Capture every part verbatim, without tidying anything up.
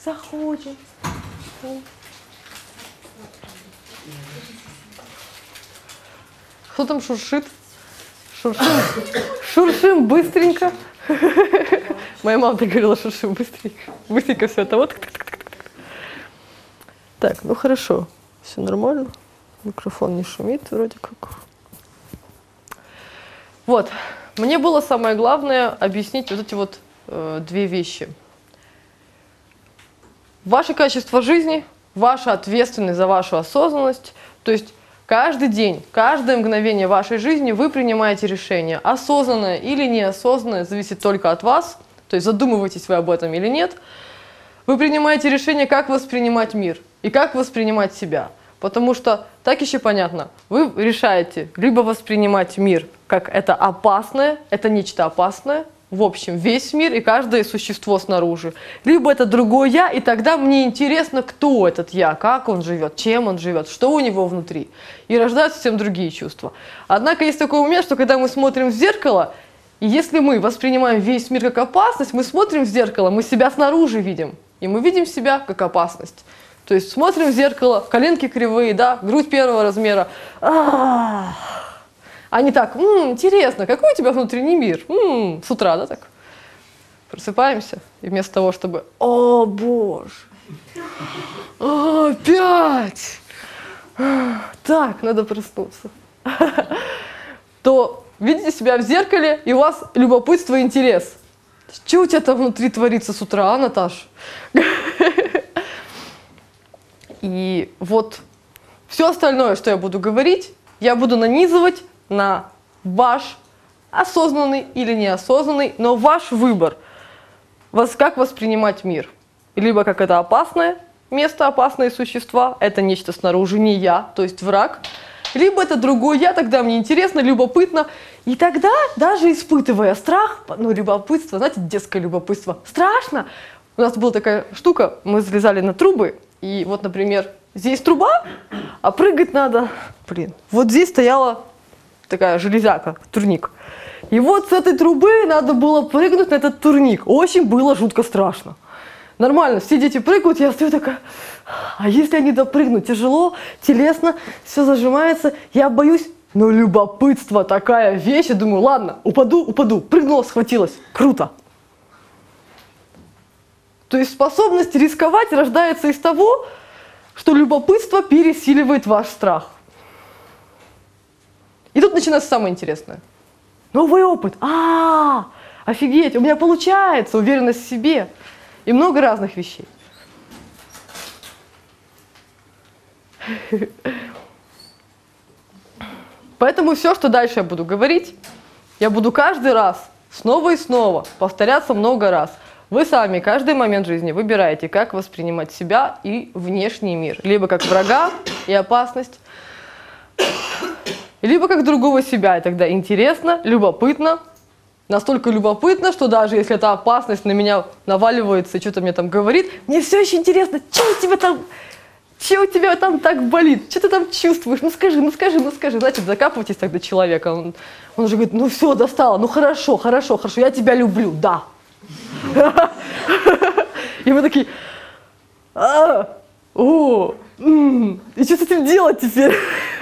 заходим. Кто там шуршит? Шуршим, шуршим быстренько. Моя мама так говорила, шуршим быстренько. Быстренько все это вот. Так, ну хорошо, все нормально. Микрофон не шумит вроде как. Вот, мне было самое главное объяснить вот эти вот э, две вещи. Ваше качество жизни, ваша ответственность за вашу осознанность, то есть каждый день, каждое мгновение вашей жизни вы принимаете решение. Осознанное или неосознанное зависит только от вас, то есть задумываетесь вы об этом или нет. Вы принимаете решение, как воспринимать мир и как воспринимать себя. Потому что, так еще понятно, вы решаете либо воспринимать мир как это опасное, это нечто опасное, в общем, весь мир и каждое существо снаружи. Либо это другой я, и тогда мне интересно, кто этот я, как он живет, чем он живет, что у него внутри. И рождаются совсем другие чувства. Однако есть такой момент, что когда мы смотрим в зеркало, и если мы воспринимаем весь мир как опасность, мы смотрим в зеркало, мы себя снаружи видим. И мы видим себя как опасность. То есть смотрим в зеркало, коленки кривые, да, грудь первого размера. А, а не так, м-м, интересно, какой у тебя внутренний мир? М-м, с утра, да, так? Просыпаемся, и вместо того, чтобы, о, боже, опять, так, надо проснуться, то видите себя в зеркале, и у вас любопытство и интерес. Что у тебя там внутри творится с утра, а, Наташ? И вот все остальное, что я буду говорить, я буду нанизывать на ваш осознанный или неосознанный, но ваш выбор, вас как воспринимать мир. Либо как это опасное место, опасные существа, это нечто снаружи, не я, то есть враг. Либо это другой я, тогда мне интересно, любопытно. И тогда, даже испытывая страх, ну, любопытство, знаете, детское любопытство, страшно. У нас была такая штука, мы залезали на трубы, и вот, например, здесь труба, а прыгать надо, блин, вот здесь стояла такая железяка, турник. И вот с этой трубы надо было прыгнуть на этот турник. Очень было жутко страшно. Нормально, все дети прыгают, я стою такая, а если они допрыгнут? Тяжело, телесно, все зажимается, я боюсь. Но любопытство такая вещь, я думаю, ладно, упаду, упаду, прыгнула, схватилась, круто. То есть способность рисковать рождается из того, что любопытство пересиливает ваш страх. И тут начинается самое интересное. Новый опыт. А, офигеть, у меня получается, уверенность в себе. И много разных вещей. Поэтому все, что дальше я буду говорить, я буду каждый раз, снова и снова, повторяться много раз. Вы сами каждый момент жизни выбираете, как воспринимать себя и внешний мир. Либо как врага и опасность, либо как другого себя. И тогда интересно, любопытно. Настолько любопытно, что даже если эта опасность на меня наваливается и что-то мне там говорит, мне все еще интересно, что у тебя там, что у тебя там так болит, что ты там чувствуешь, ну скажи, ну скажи, ну скажи. Значит, закапывайтесь тогда человека. Он, он уже говорит, ну все, достало, ну хорошо, хорошо, хорошо, я тебя люблю, да. И мы такие, а, о, м, и что с этим делать теперь?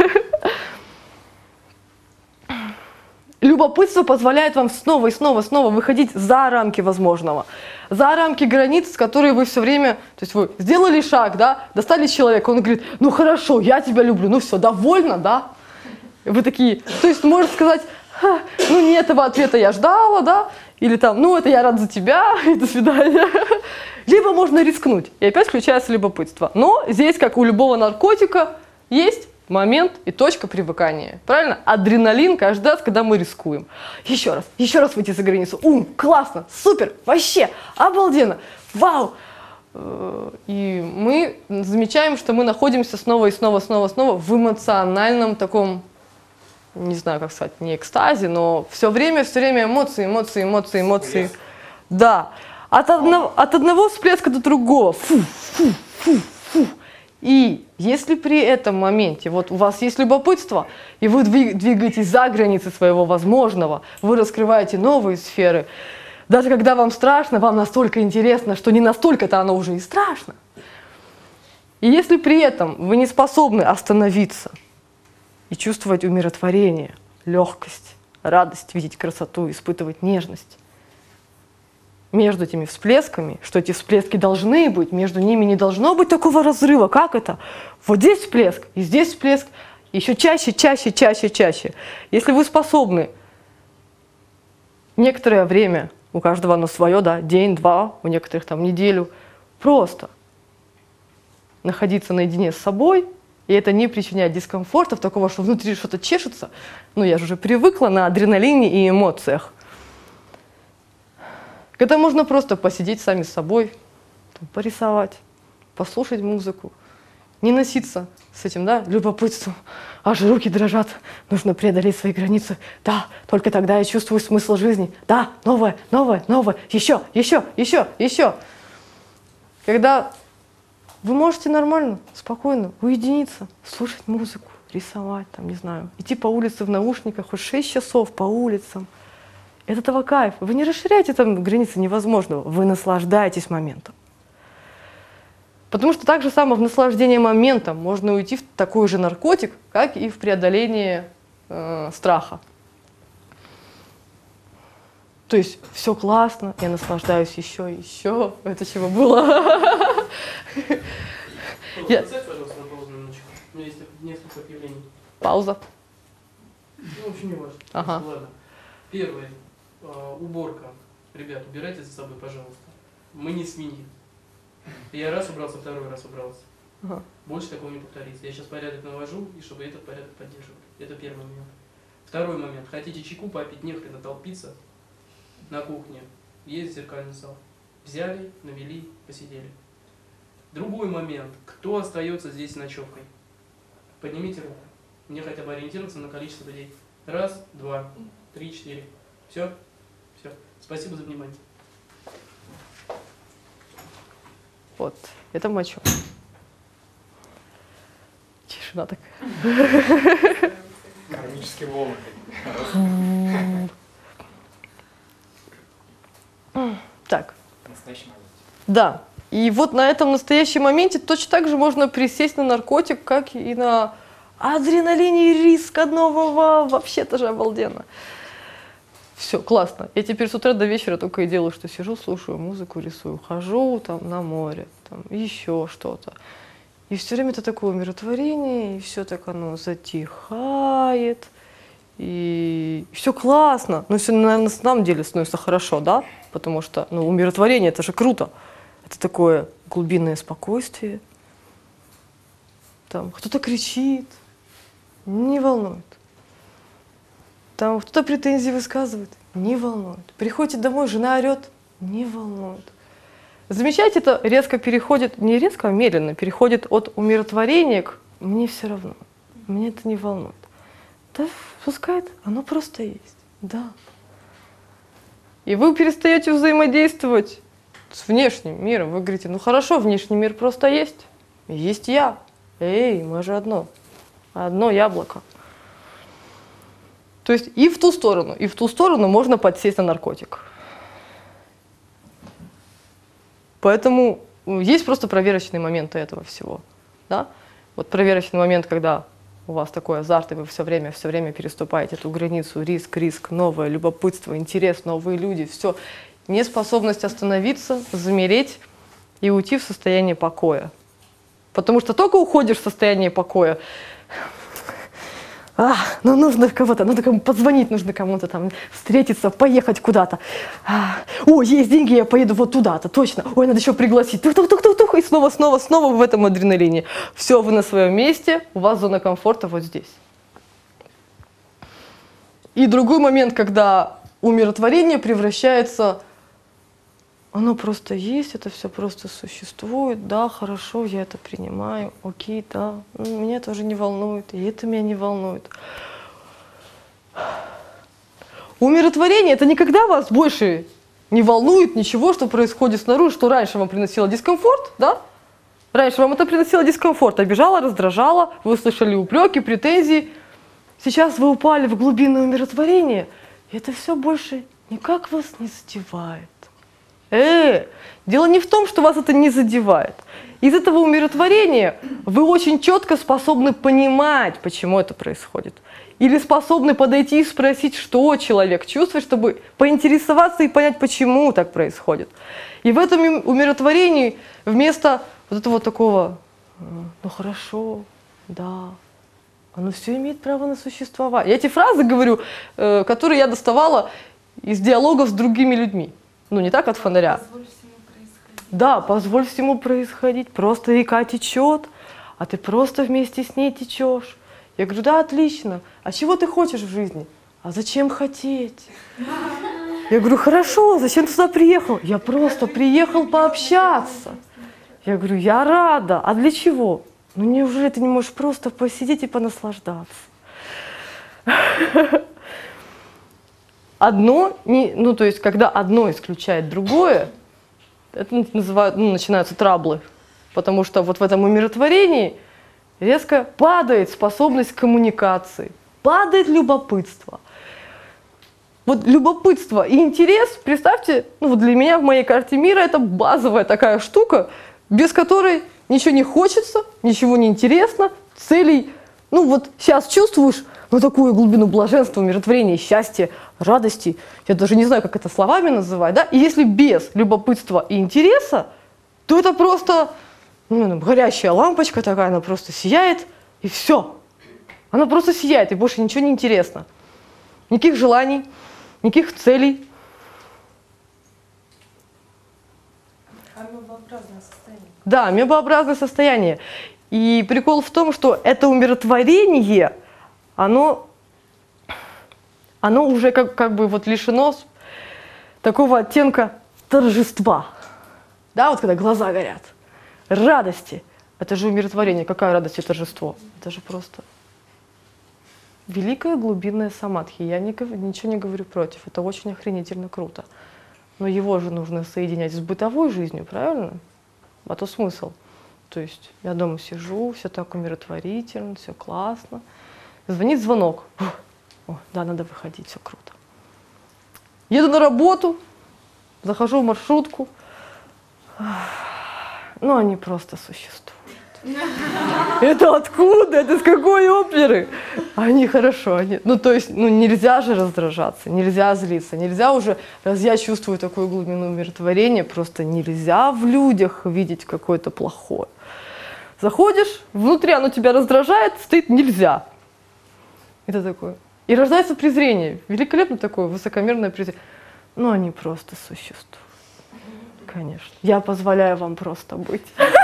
Любопытство позволяет вам снова и снова, снова выходить за рамки возможного, за рамки границ, которые вы все время, то есть вы сделали шаг, да, достали человека, он говорит, ну хорошо, я тебя люблю, ну все, довольна, да? И вы такие, то есть можно сказать, ну не этого ответа я ждала, да, или там, ну это я рад за тебя, и до свидания. Либо можно рискнуть, и опять включается любопытство. Но здесь, как у любого наркотика, есть момент и точка привыкания. Правильно? Адреналин каждый раз, когда мы рискуем. Еще раз, еще раз выйти за границу. Ум, классно, супер, вообще, обалденно, вау. И мы замечаем, что мы находимся снова и снова, снова, снова в эмоциональном таком, не знаю, как сказать, не экстазе, но все время, все время эмоции, эмоции, эмоции, эмоции. Да. От одного, от одного всплеска до другого. Фу, фу, фу, фу. И если при этом моменте вот у вас есть любопытство, и вы двигаетесь за границы своего возможного, вы раскрываете новые сферы, Даже когда вам страшно, вам настолько интересно, что не настолько-то оно уже и страшно. И если при этом вы не способны остановиться и чувствовать умиротворение, легкость, радость, видеть красоту, испытывать нежность, между этими всплесками, что эти всплески должны быть, между ними не должно быть такого разрыва. Как это? Вот здесь всплеск, и здесь всплеск, еще чаще, чаще, чаще, чаще. Если вы способны некоторое время, у каждого оно свое, да, день-два, у некоторых там неделю, просто находиться наедине с собой, и это не причиняет дискомфортов, такого, что внутри что-то чешется, ну я же уже привыкла на адреналине и эмоциях. Когда можно просто посидеть сами с собой, там, порисовать, послушать музыку, не носиться с этим, да, любопытством. Аж руки дрожат, нужно преодолеть свои границы. Да, только тогда я чувствую смысл жизни. Да, новое, новое, новое, еще, еще, еще, еще. Когда вы можете нормально, спокойно уединиться, слушать музыку, рисовать, там, не знаю, идти по улице в наушниках хоть шесть часов по улицам. Это этого кайф. Вы не расширяете там границы невозможного, вы наслаждаетесь моментом. Потому что так же само в наслаждении моментом можно уйти в такой же наркотик, как и в преодолении э, страха. То есть все классно, я наслаждаюсь еще и еще. Это чего было? У меня есть несколько объявлений. Пауза. Ну, в общем, не важно. Ага. Ладно. Первое. Э, уборка. Ребят, убирайте за собой, пожалуйста. Мы не свиньи. Я раз убрался, второй раз убрался. Ага. Больше такого не повторится. Я сейчас порядок навожу, и чтобы этот порядок поддерживать. Это первый момент. Второй момент. Хотите чайку попить, не хрена толпиться на кухне. Есть зеркальный зал. Взяли, навели, посидели. Другой момент. Кто остается здесь с ночевкой? Поднимите руку. Мне хотя бы ориентироваться на количество людей. Раз, два, три, четыре. Все? Все. Спасибо за внимание. Вот. Это мочу. Тишина такая. Кармический волны. Так. Настоящий момент. Да. И вот на этом настоящем моменте точно так же можно присесть на наркотик, как и на адреналине и риск одного. Вообще-то же обалденно. Все, классно. Я теперь с утра до вечера только и делаю, что сижу, слушаю музыку, рисую, хожу там на море, там еще что-то. И все время это такое умиротворение, и все так оно затихает, и все классно. Но все, наверное, на самом деле становится хорошо, да? Потому что, ну, умиротворение, это же круто. Это такое глубинное спокойствие. Там кто-то кричит, не волнует. Там кто-то претензии высказывает, не волнует. Приходите домой, жена орет, не волнует. Замечаете, это резко переходит, не резко, а медленно переходит от умиротворения к «мне все равно, мне это не волнует». Да, пускай оно просто есть, да. И вы перестаете взаимодействовать с внешним миром. Вы говорите, ну хорошо, внешний мир просто есть, есть я. Эй, мы же одно, одно яблоко. То есть и в ту сторону, и в ту сторону можно подсесть на наркотик. Поэтому есть просто проверочные моменты этого всего. Да? Вот проверочный момент, когда у вас такой азарт, и вы все время, все время переступаете эту границу, риск, риск, новое, любопытство, интерес, новые люди, все. Неспособность остановиться, замереть и уйти в состояние покоя. Потому что только уходишь в состояние покоя, а, ну нужно кого-то, нужно кому позвонить, нужно кому-то там встретиться, поехать куда-то. А, о, есть деньги, я поеду вот туда-то, точно. Ой, надо еще пригласить. Тух-тух-тух-тух, и снова, снова, снова в этом адреналине. Все, вы на своем месте, у вас зона комфорта вот здесь. И другой момент, когда умиротворение превращается, оно просто есть, это все просто существует, да, хорошо, я это принимаю, окей, да, меня это уже не волнует, и это меня не волнует. Умиротворение – это не когда вас больше не волнует ничего, что происходит снаружи, что раньше вам приносило дискомфорт, да? Раньше вам это приносило дискомфорт, обижало, раздражало, вы слышали упреки, претензии. Сейчас вы упали в глубинное умиротворение, и это все больше никак вас не задевает. Э, дело не в том, что вас это не задевает. Из этого умиротворения вы очень четко способны понимать, почему это происходит. Или способны подойти и спросить, что человек чувствует, чтобы поинтересоваться и понять, почему так происходит. И в этом умиротворении вместо вот этого такого, ну хорошо, да, оно все имеет право на существование. Я эти фразы говорю, э, которые я доставала из диалогов с другими людьми. Ну, не так от фонаря. Позволь всему происходить. Да, позволь всему происходить. Просто река течет, а ты просто вместе с ней течешь. Я говорю, да, отлично. А чего ты хочешь в жизни? А зачем хотеть? Я говорю, хорошо, зачем ты сюда приехал? Я просто приехал пообщаться. Я говорю, я рада. А для чего? Ну неужели ты не можешь просто посидеть и понаслаждаться? Одно, не, ну то есть, когда одно исключает другое, это называют, ну, начинаются траблы. Потому что вот в этом умиротворении резко падает способность к коммуникации, падает любопытство. Вот любопытство и интерес, представьте, ну вот для меня в моей карте мира это базовая такая штука, без которой ничего не хочется, ничего не интересно, целей, ну вот сейчас чувствуешь, ну такую глубину блаженства, умиротворения, счастья, радости, я даже не знаю, как это словами называть, да, и если без любопытства и интереса, то это просто ну, горящая лампочка такая, она просто сияет, и все. Она просто сияет, и больше ничего не интересно. Никаких желаний, никаких целей. Амебообразное состояние. Да, амебообразное состояние. И прикол в том, что это умиротворение, оно, оно уже как, как бы вот лишено такого оттенка торжества. Да, вот когда глаза горят. Радости. Это же умиротворение. Какая радость и торжество? Это же просто великая глубинная самадхи. Я не, ничего не говорю против. Это очень охренительно круто. Но его же нужно соединять с бытовой жизнью, правильно? А то смысл. То есть я дома сижу, все так умиротворительно, все классно. Звонит звонок. О, да, надо выходить, все круто. Еду на работу, захожу в маршрутку. Ну, они просто существуют. Это откуда? Это с какой оперы? Они хорошо. Они... Ну, то есть, ну, нельзя же раздражаться, нельзя злиться, нельзя уже, раз я чувствую такую глубину умиротворения, просто нельзя в людях видеть какое-то плохое. Заходишь, внутри оно тебя раздражает, стоит нельзя. Это такое. И рождается презрение. Великолепно такое высокомерное презрение. Но они просто существуют. Конечно. Я позволяю вам просто быть.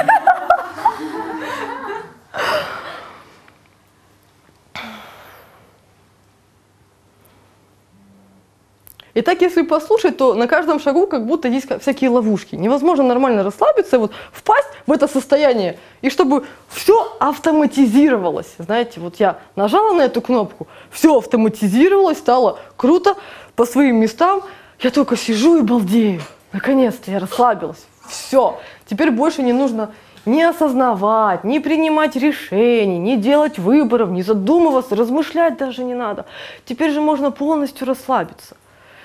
И так, если послушать, то на каждом шагу как будто есть всякие ловушки. Невозможно нормально расслабиться, вот впасть в это состояние, и чтобы все автоматизировалось. Знаете, вот я нажала на эту кнопку, все автоматизировалось, стало круто, по своим местам. Я только сижу и балдею. Наконец-то я расслабилась. Все. Теперь больше не нужно ни осознавать, ни принимать решений, ни делать выборов, ни задумываться, размышлять даже не надо. Теперь же можно полностью расслабиться.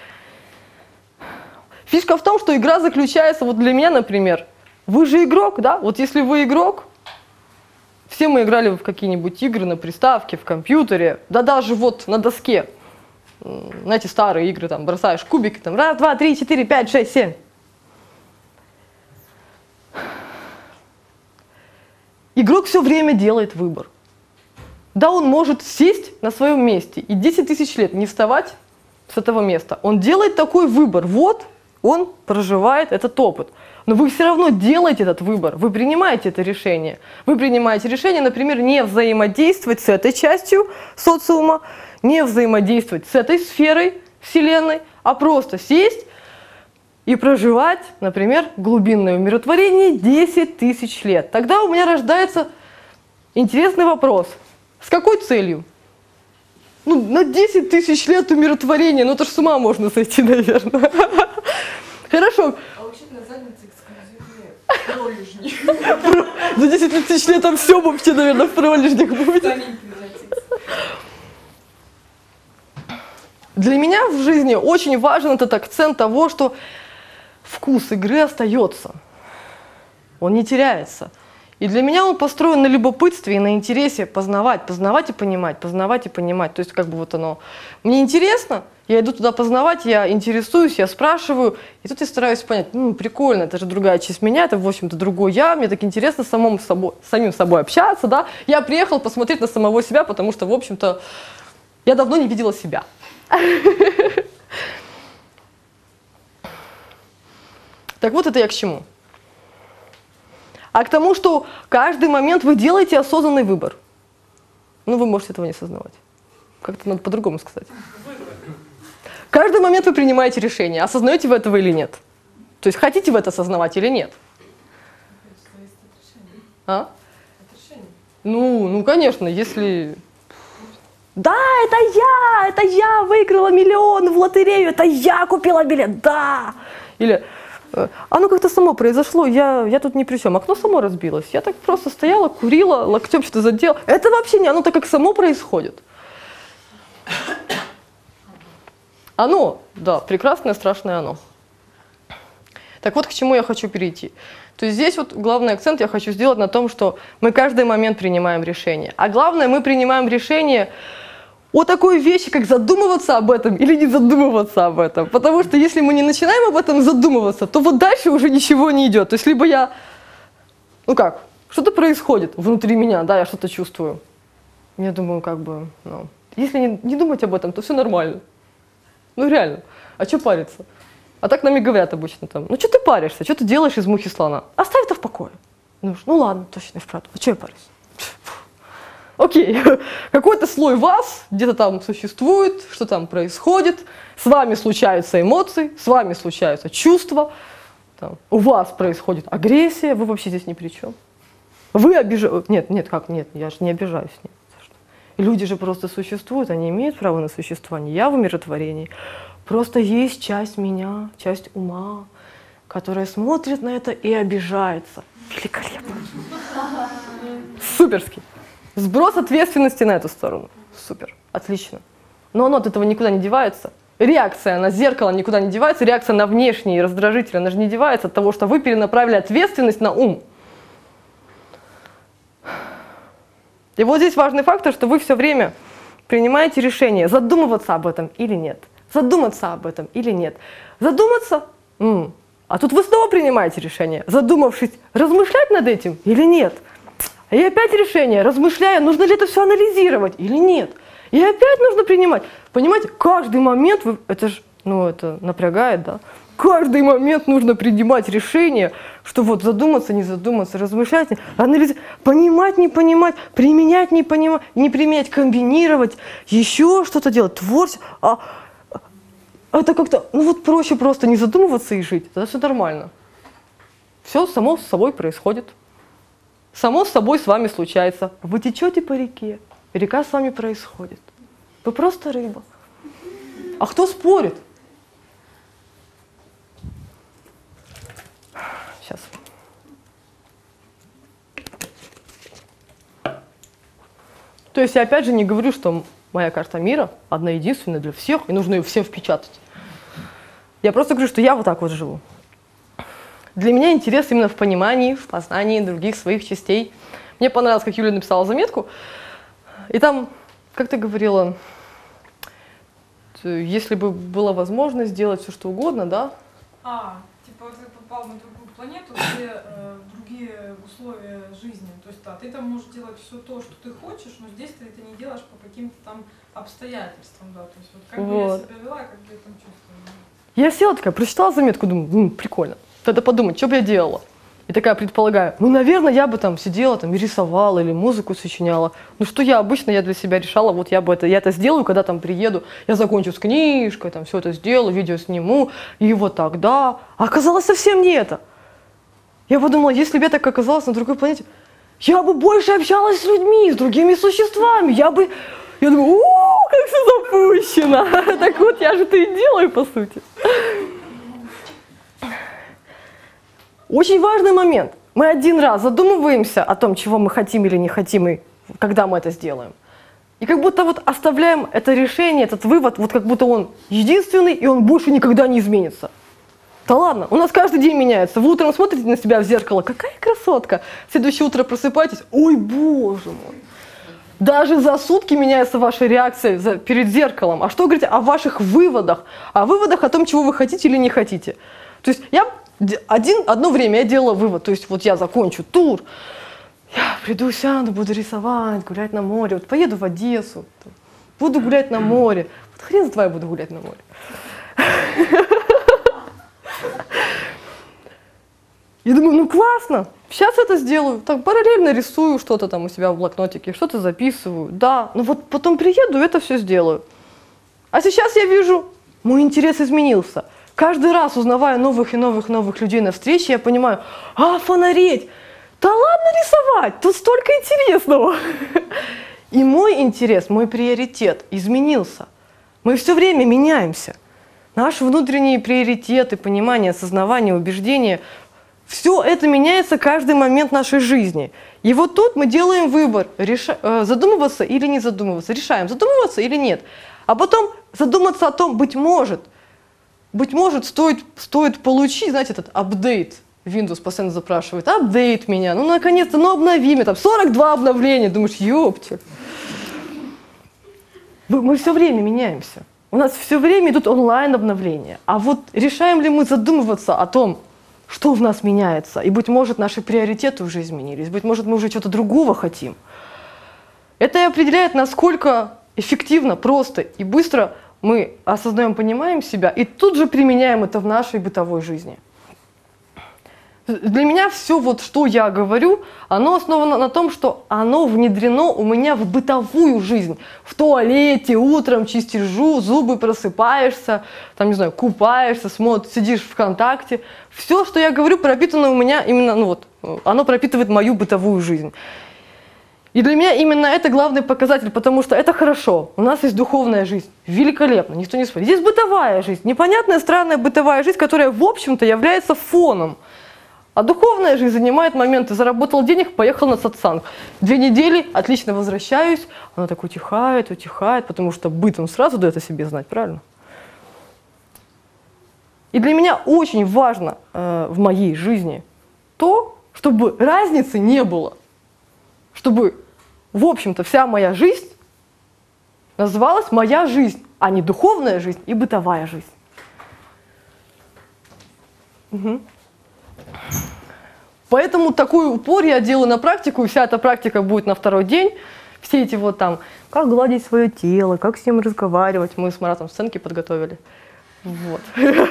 Фишка в том, что игра заключается, вот для меня, например, вы же игрок, да? Вот если вы игрок, все мы играли в какие-нибудь игры на приставке, в компьютере, да даже вот на доске. Знаете, старые игры, там, бросаешь кубики, там, раз, два, три, четыре, пять, шесть, семь. Игрок все время делает выбор. Да, он может сесть на своем месте и десять тысяч лет не вставать с этого места. Он делает такой выбор. Вот, он проживает этот опыт. Но вы все равно делаете этот выбор. Вы принимаете это решение. Вы принимаете решение, например, не взаимодействовать с этой частью социума, не взаимодействовать с этой сферой Вселенной, а просто сесть и проживать, например, глубинное умиротворение десять тысяч лет. Тогда у меня рождается интересный вопрос. С какой целью? Ну, на десять тысяч лет умиротворения, ну это ж с ума можно сойти, наверное. Хорошо. А учить на заднице эксклюзивные пролежни. За десять тысяч лет там все вообще, наверное, в пролежнях будет. Для меня в жизни очень важен этот акцент того, что вкус игры остается. Он не теряется. И для меня он построен на любопытстве и на интересе познавать, познавать и понимать, познавать и понимать. То есть как бы вот оно. Мне интересно, я иду туда познавать, я интересуюсь, я спрашиваю. И тут я стараюсь понять, ну прикольно, это же другая часть меня, это в общем-то другой я. Мне так интересно самому собой, самим собой общаться, да. Я приехал посмотреть на самого себя, потому что в общем-то я давно не видела себя. Так вот это я к чему? А к тому, что каждый момент вы делаете осознанный выбор. Ну, вы можете этого не осознавать. Как-то надо по-другому сказать. Каждый момент вы принимаете решение. Осознаете вы этого или нет? То есть хотите вы это осознавать или нет? А? Ну, ну, конечно, если... Да, это я, это я выиграла миллион в лотерею, это я купила билет, да. Или... Оно как-то само произошло, я, я тут ни при чем. Окно само разбилось. Я так просто стояла, курила, локтем что-то задела. Это вообще не оно, так как само происходит. Оно, да, прекрасное, страшное оно. Так вот, к чему я хочу перейти. То есть здесь вот главный акцент я хочу сделать на том, что мы каждый момент принимаем решение. А главное, мы принимаем решение о такой вещи, как задумываться об этом или не задумываться об этом. Потому что если мы не начинаем об этом задумываться, то вот дальше уже ничего не идет. То есть либо я, ну как, что-то происходит внутри меня, да, я что-то чувствую. Я думаю, как бы, ну, если не, не думать об этом, то все нормально. Ну реально, а что париться? А так нам и говорят обычно там, ну что ты паришься, что ты делаешь из мухи слона? Оставь это в покое. Ну, ну ладно, точно, и вправду, а что я парюсь? Окей, какой-то слой вас где-то там существует, что там происходит, с вами случаются эмоции, с вами случаются чувства, там, у вас происходит агрессия, вы вообще здесь ни при чем. Вы обижаетесь, нет, нет, как, нет, я же не обижаюсь. Нет. Люди же просто существуют, они имеют право на существование, я в умиротворении. Просто есть часть меня, часть ума, которая смотрит на это и обижается. Великолепно. Суперски. Сброс ответственности на эту сторону. Супер, отлично. Но оно от этого никуда не девается. Реакция на зеркало никуда не девается, реакция на внешние раздражители, она же не девается от того, что вы перенаправили ответственность на ум. И вот здесь важный фактор, что вы все время принимаете решение, задумываться об этом или нет. Задуматься об этом или нет. Задуматься, м-м. А тут вы снова принимаете решение, задумавшись, размышлять над этим или нет. И опять решение, размышляя, нужно ли это все анализировать или нет. И опять нужно принимать. Понимаете, каждый момент, вы, это же, ну это напрягает, да? Каждый момент нужно принимать решение, что вот задуматься, не задуматься, размышлять, анализировать, понимать, не понимать, применять, не понимать, не применять, комбинировать, еще что-то делать, творчество. А, это как-то, ну вот проще просто не задумываться и жить, тогда все нормально. Все само с собой происходит. Само с собой с вами случается. Вы течете по реке, река с вами происходит. Вы просто рыба. А кто спорит? Сейчас. То есть я опять же не говорю, что моя карта мира одна единственная для всех, и нужно ее всем впечатать. Я просто говорю, что я вот так вот живу. Для меня интерес именно в понимании, в познании других своих частей. Мне понравилось, как Юля написала заметку. И там, как ты говорила, если бы была возможность сделать все, что угодно, да? А, типа ты попал на другую планету, где э, другие условия жизни. То есть, да, ты там можешь делать все то, что ты хочешь, но здесь ты это не делаешь по каким-то там обстоятельствам, да. То есть, вот как вот. бы я себя вела, как бы я там чувствовала. Я села такая, прочитала заметку, думаю, ну, прикольно. Тогда подумать, что бы я делала. И такая предполагаю, ну, наверное, я бы там сидела, там, и рисовала, или музыку сочиняла. Ну, что я обычно, я для себя решала, вот я бы это, я это сделаю, когда там приеду, я закончу с книжкой, там, все это сделаю, видео сниму, и вот тогда. А оказалось совсем не это. Я подумала, если бы я так оказалась на другой планете, я бы больше общалась с людьми, с другими существами, я бы... Я думаю, у как все запущено. Так вот, я же это и делаю, по сути. Очень важный момент. Мы один раз задумываемся о том, чего мы хотим или не хотим, и когда мы это сделаем. И как будто вот оставляем это решение, этот вывод, вот как будто он единственный, и он больше никогда не изменится. Да ладно, у нас каждый день меняется. Вы утром смотрите на себя в зеркало, какая красотка. Следующее утро просыпаетесь, ой, боже мой. Даже за сутки меняется ваша реакция за, перед зеркалом. А что говорить о ваших выводах? О выводах о том, чего вы хотите или не хотите. То есть я один, одно время я делала вывод, то есть вот я закончу тур, я приду, сяду, буду рисовать, гулять на море, вот поеду в Одессу, буду гулять на море. Вот хрен с два я буду гулять на море. Я думаю, ну классно, сейчас это сделаю. Так параллельно рисую что-то там у себя в блокнотике, что-то записываю. Да, ну вот потом приеду, это все сделаю. А сейчас я вижу, мой интерес изменился. Каждый раз, узнавая новых и новых новых людей на встрече, я понимаю, а, фонареть, да ладно рисовать, тут столько интересного. И мой интерес, мой приоритет изменился. Мы все время меняемся. Наши внутренние приоритеты, понимание, осознавание, убеждения, все это меняется каждый момент нашей жизни. И вот тут мы делаем выбор, реша... задумываться или не задумываться, решаем, задумываться или нет. А потом задуматься о том, быть может, быть может, стоит, стоит получить, знаете, этот апдейт. Windows постоянно запрашивает, апдейт меня, ну наконец-то, ну обнови меня, там сорок два обновления, думаешь, ёптель. Мы все время меняемся. У нас все время идут онлайн обновления. А вот решаем ли мы задумываться о том, что в нас меняется? И, быть может, наши приоритеты уже изменились, быть может, мы уже чего-то другого хотим. Это и определяет, насколько эффективно, просто и быстро мы осознаем, понимаем себя, и тут же применяем это в нашей бытовой жизни. Для меня все, вот, что я говорю, оно основано на том, что оно внедрено у меня в бытовую жизнь. В туалете, утром чистишь зубы, просыпаешься, там, не знаю, купаешься, смотришь, сидишь ВКонтакте. Все, что я говорю, пропитано у меня именно, ну вот, оно пропитывает мою бытовую жизнь. И для меня именно это главный показатель, потому что это хорошо. У нас есть духовная жизнь, великолепно, никто не спорит. Здесь бытовая жизнь, непонятная, странная бытовая жизнь, которая, в общем-то, является фоном. А духовная жизнь занимает моменты. Заработал денег, поехал на сатсанг. Две недели, отлично возвращаюсь. Она так утихает, утихает, потому что бытом сразу дает о себе знать, правильно? И для меня очень важно э, в моей жизни то, чтобы разницы не было. Чтобы, в общем-то, вся моя жизнь называлась моя жизнь, а не духовная жизнь и бытовая жизнь. Угу. Поэтому такой упор я делаю на практику, и вся эта практика будет на второй день. Все эти вот там, как гладить свое тело, как с ним разговаривать. Мы с Маратом сценки подготовили. Вот.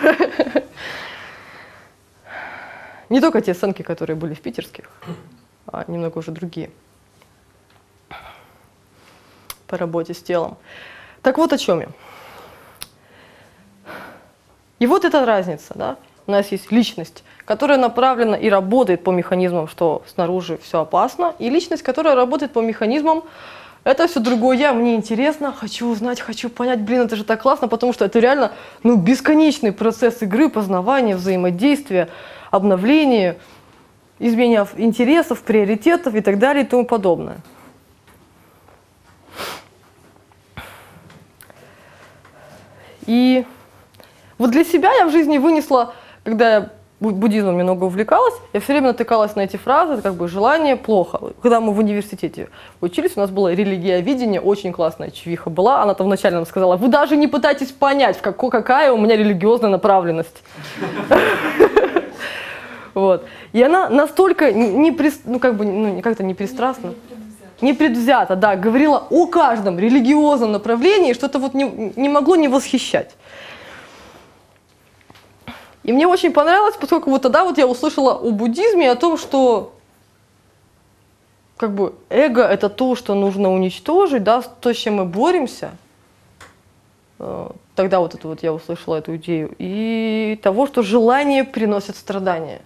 Не только те сценки, которые были в питерских, а немного уже другие. По работе с телом. Так вот о чем я. И вот эта разница, да? У нас есть личность, которая направлена и работает по механизмам, что снаружи все опасно, и личность, которая работает по механизмам, это все другое я, мне интересно, хочу узнать, хочу понять, блин, это же так классно, потому что это реально ну, бесконечный процесс игры, познавания, взаимодействия, обновления, изменения интересов, приоритетов и так далее и тому подобное. И вот для себя я в жизни вынесла, когда я буддизмом немного увлекалась, я все время натыкалась на эти фразы, как бы желание плохо. Когда мы в университете учились, у нас было религиоведение, очень классная чувиха была, она там вначале нам сказала, вы даже не пытайтесь понять, в какой, какая у меня религиозная направленность. Вот. И она настолько не, ну, как бы, ну, как-то не пристрастна, не предвзято, да, говорила о каждом религиозном направлении, что это вот не, не могло не восхищать. И мне очень понравилось, поскольку вот тогда вот я услышала о буддизме, о том, что как бы эго – это то, что нужно уничтожить, да, то, с чем мы боремся. Тогда вот это вот я услышала эту идею. И того, что желание приносит страдания.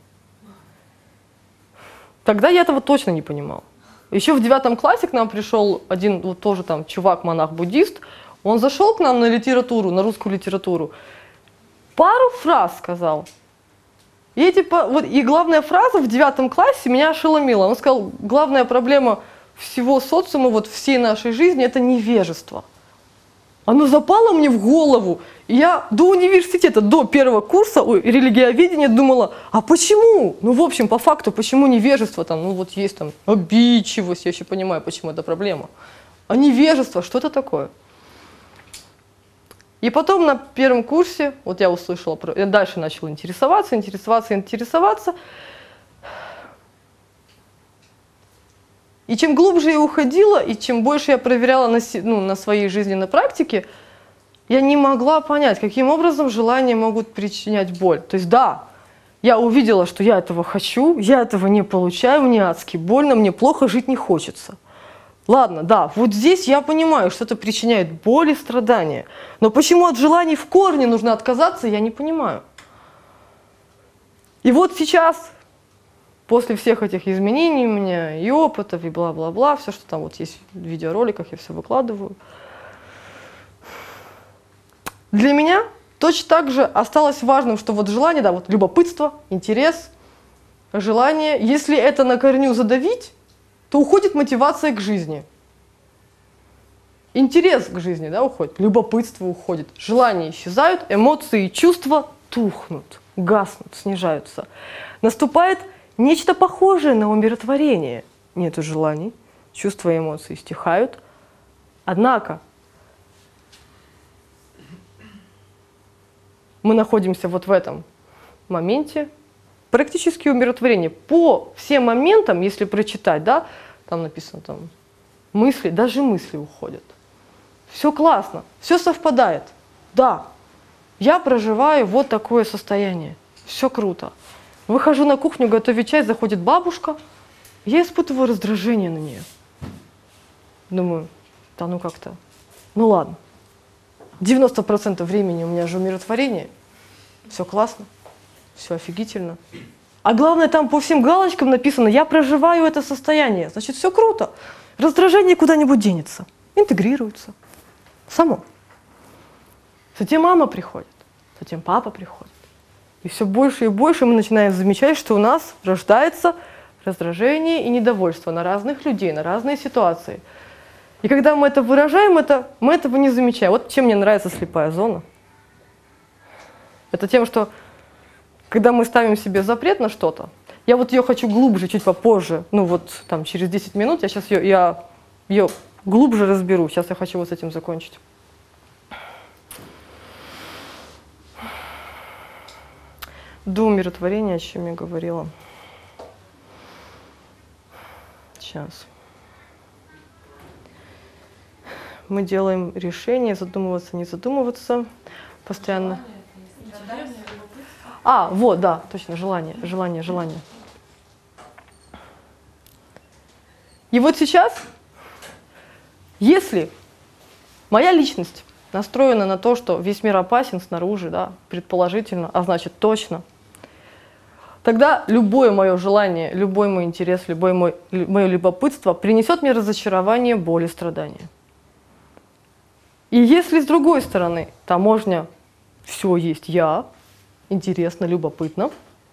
Тогда я этого точно не понимала. Еще в девятом классе к нам пришел один вот тоже там чувак-монах-буддист. Он зашел к нам на литературу, на русскую литературу. Пару фраз сказал. И, эти, вот, и главная фраза в девятом классе меня ошеломила. Он сказал, главная проблема всего социума, вот всей нашей жизни, это невежество. Оно запало мне в голову. И я до университета, до первого курса ой, религиоведения думала, а почему? Ну, в общем, по факту, почему невежество там? Ну, вот есть там обидчивость, я еще понимаю, почему это проблема. А невежество, что это такое? И потом на первом курсе, вот я услышала, про, я дальше начала интересоваться, интересоваться, интересоваться. И чем глубже я уходила, и чем больше я проверяла на, ну, на своей жизненной практике, я не могла понять, каким образом желания могут причинять боль. То есть да, я увидела, что я этого хочу, я этого не получаю, мне адски больно, мне плохо, жить не хочется. Ладно, да, вот здесь я понимаю, что это причиняет боль и страдания. Но почему от желаний в корне нужно отказаться, я не понимаю. И вот сейчас, после всех этих изменений у меня и опытов, и бла-бла-бла, все, что там вот есть в видеороликах, я все выкладываю. Для меня точно так же осталось важным, что вот желание, да, вот любопытство, интерес, желание, если это на корню задавить, то уходит мотивация к жизни. Интерес к жизни, да, уходит, любопытство уходит, желания исчезают, эмоции и чувства тухнут, гаснут, снижаются. Наступает нечто похожее на умиротворение. Нету желаний, чувства и эмоции стихают. Однако мы находимся вот в этом моменте практически умиротворение. По всем моментам, если прочитать, да, там написано, там, мысли, даже мысли уходят. Все классно, все совпадает. Да, я проживаю вот такое состояние. Все круто. Выхожу на кухню, готовить чай, заходит бабушка, я испытываю раздражение на нее. Думаю, да ну как-то, ну ладно. девяносто процентов времени у меня же умиротворение. Все классно, все офигительно. А главное, там по всем галочкам написано, я проживаю это состояние. Значит, все круто. Раздражение куда-нибудь денется, интегрируется. Само. Затем мама приходит, затем папа приходит. И все больше и больше мы начинаем замечать, что у нас рождается раздражение и недовольство на разных людей, на разные ситуации. И когда мы это выражаем, это, мы этого не замечаем. Вот чем мне нравится слепая зона. Это тем, что когда мы ставим себе запрет на что-то, я вот ее хочу глубже, чуть попозже, ну вот там через десять минут, я сейчас ее, я ее глубже разберу. Сейчас я хочу вот с этим закончить. До умиротворения, о чем я говорила. Сейчас. Мы делаем решение, задумываться, не задумываться. Постоянно. А, вот, да, точно, желание, желание, желание. И вот сейчас, если моя личность настроена на то, что весь мир опасен снаружи, да, предположительно, а значит точно, тогда любое мое желание, любой мой интерес, любое мой, мое любопытство принесет мне разочарование, боль и страдания. И если с другой стороны таможня все есть я, интересно, любопытно,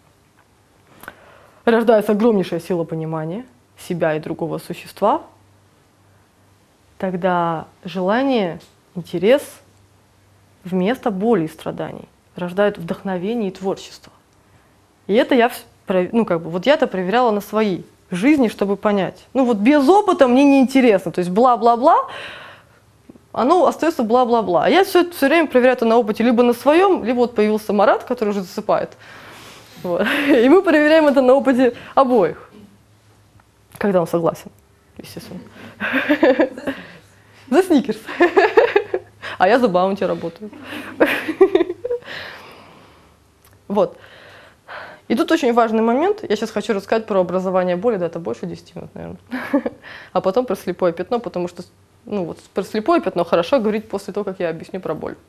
рождается огромнейшая сила понимания себя и другого существа, тогда желание, интерес вместо боли и страданий рождают вдохновение и творчество. И это я, ну как бы, вот я это проверяла на своей жизни, чтобы понять. Ну вот без опыта мне неинтересно, то есть бла-бла-бла, оно остается бла-бла-бла. А я все, все время проверяю это на опыте либо на своем, либо вот появился Марат, который уже засыпает. Вот. И мы проверяем это на опыте обоих. Когда он согласен, естественно. За сникерс. А я за баунти работаю. Вот. И тут очень важный момент. Я сейчас хочу рассказать про образование боли, да, это больше десяти минут, наверное. А потом про слепое пятно, потому что ну, вот, про слепое пятно хорошо говорить после того, как я объясню про боль.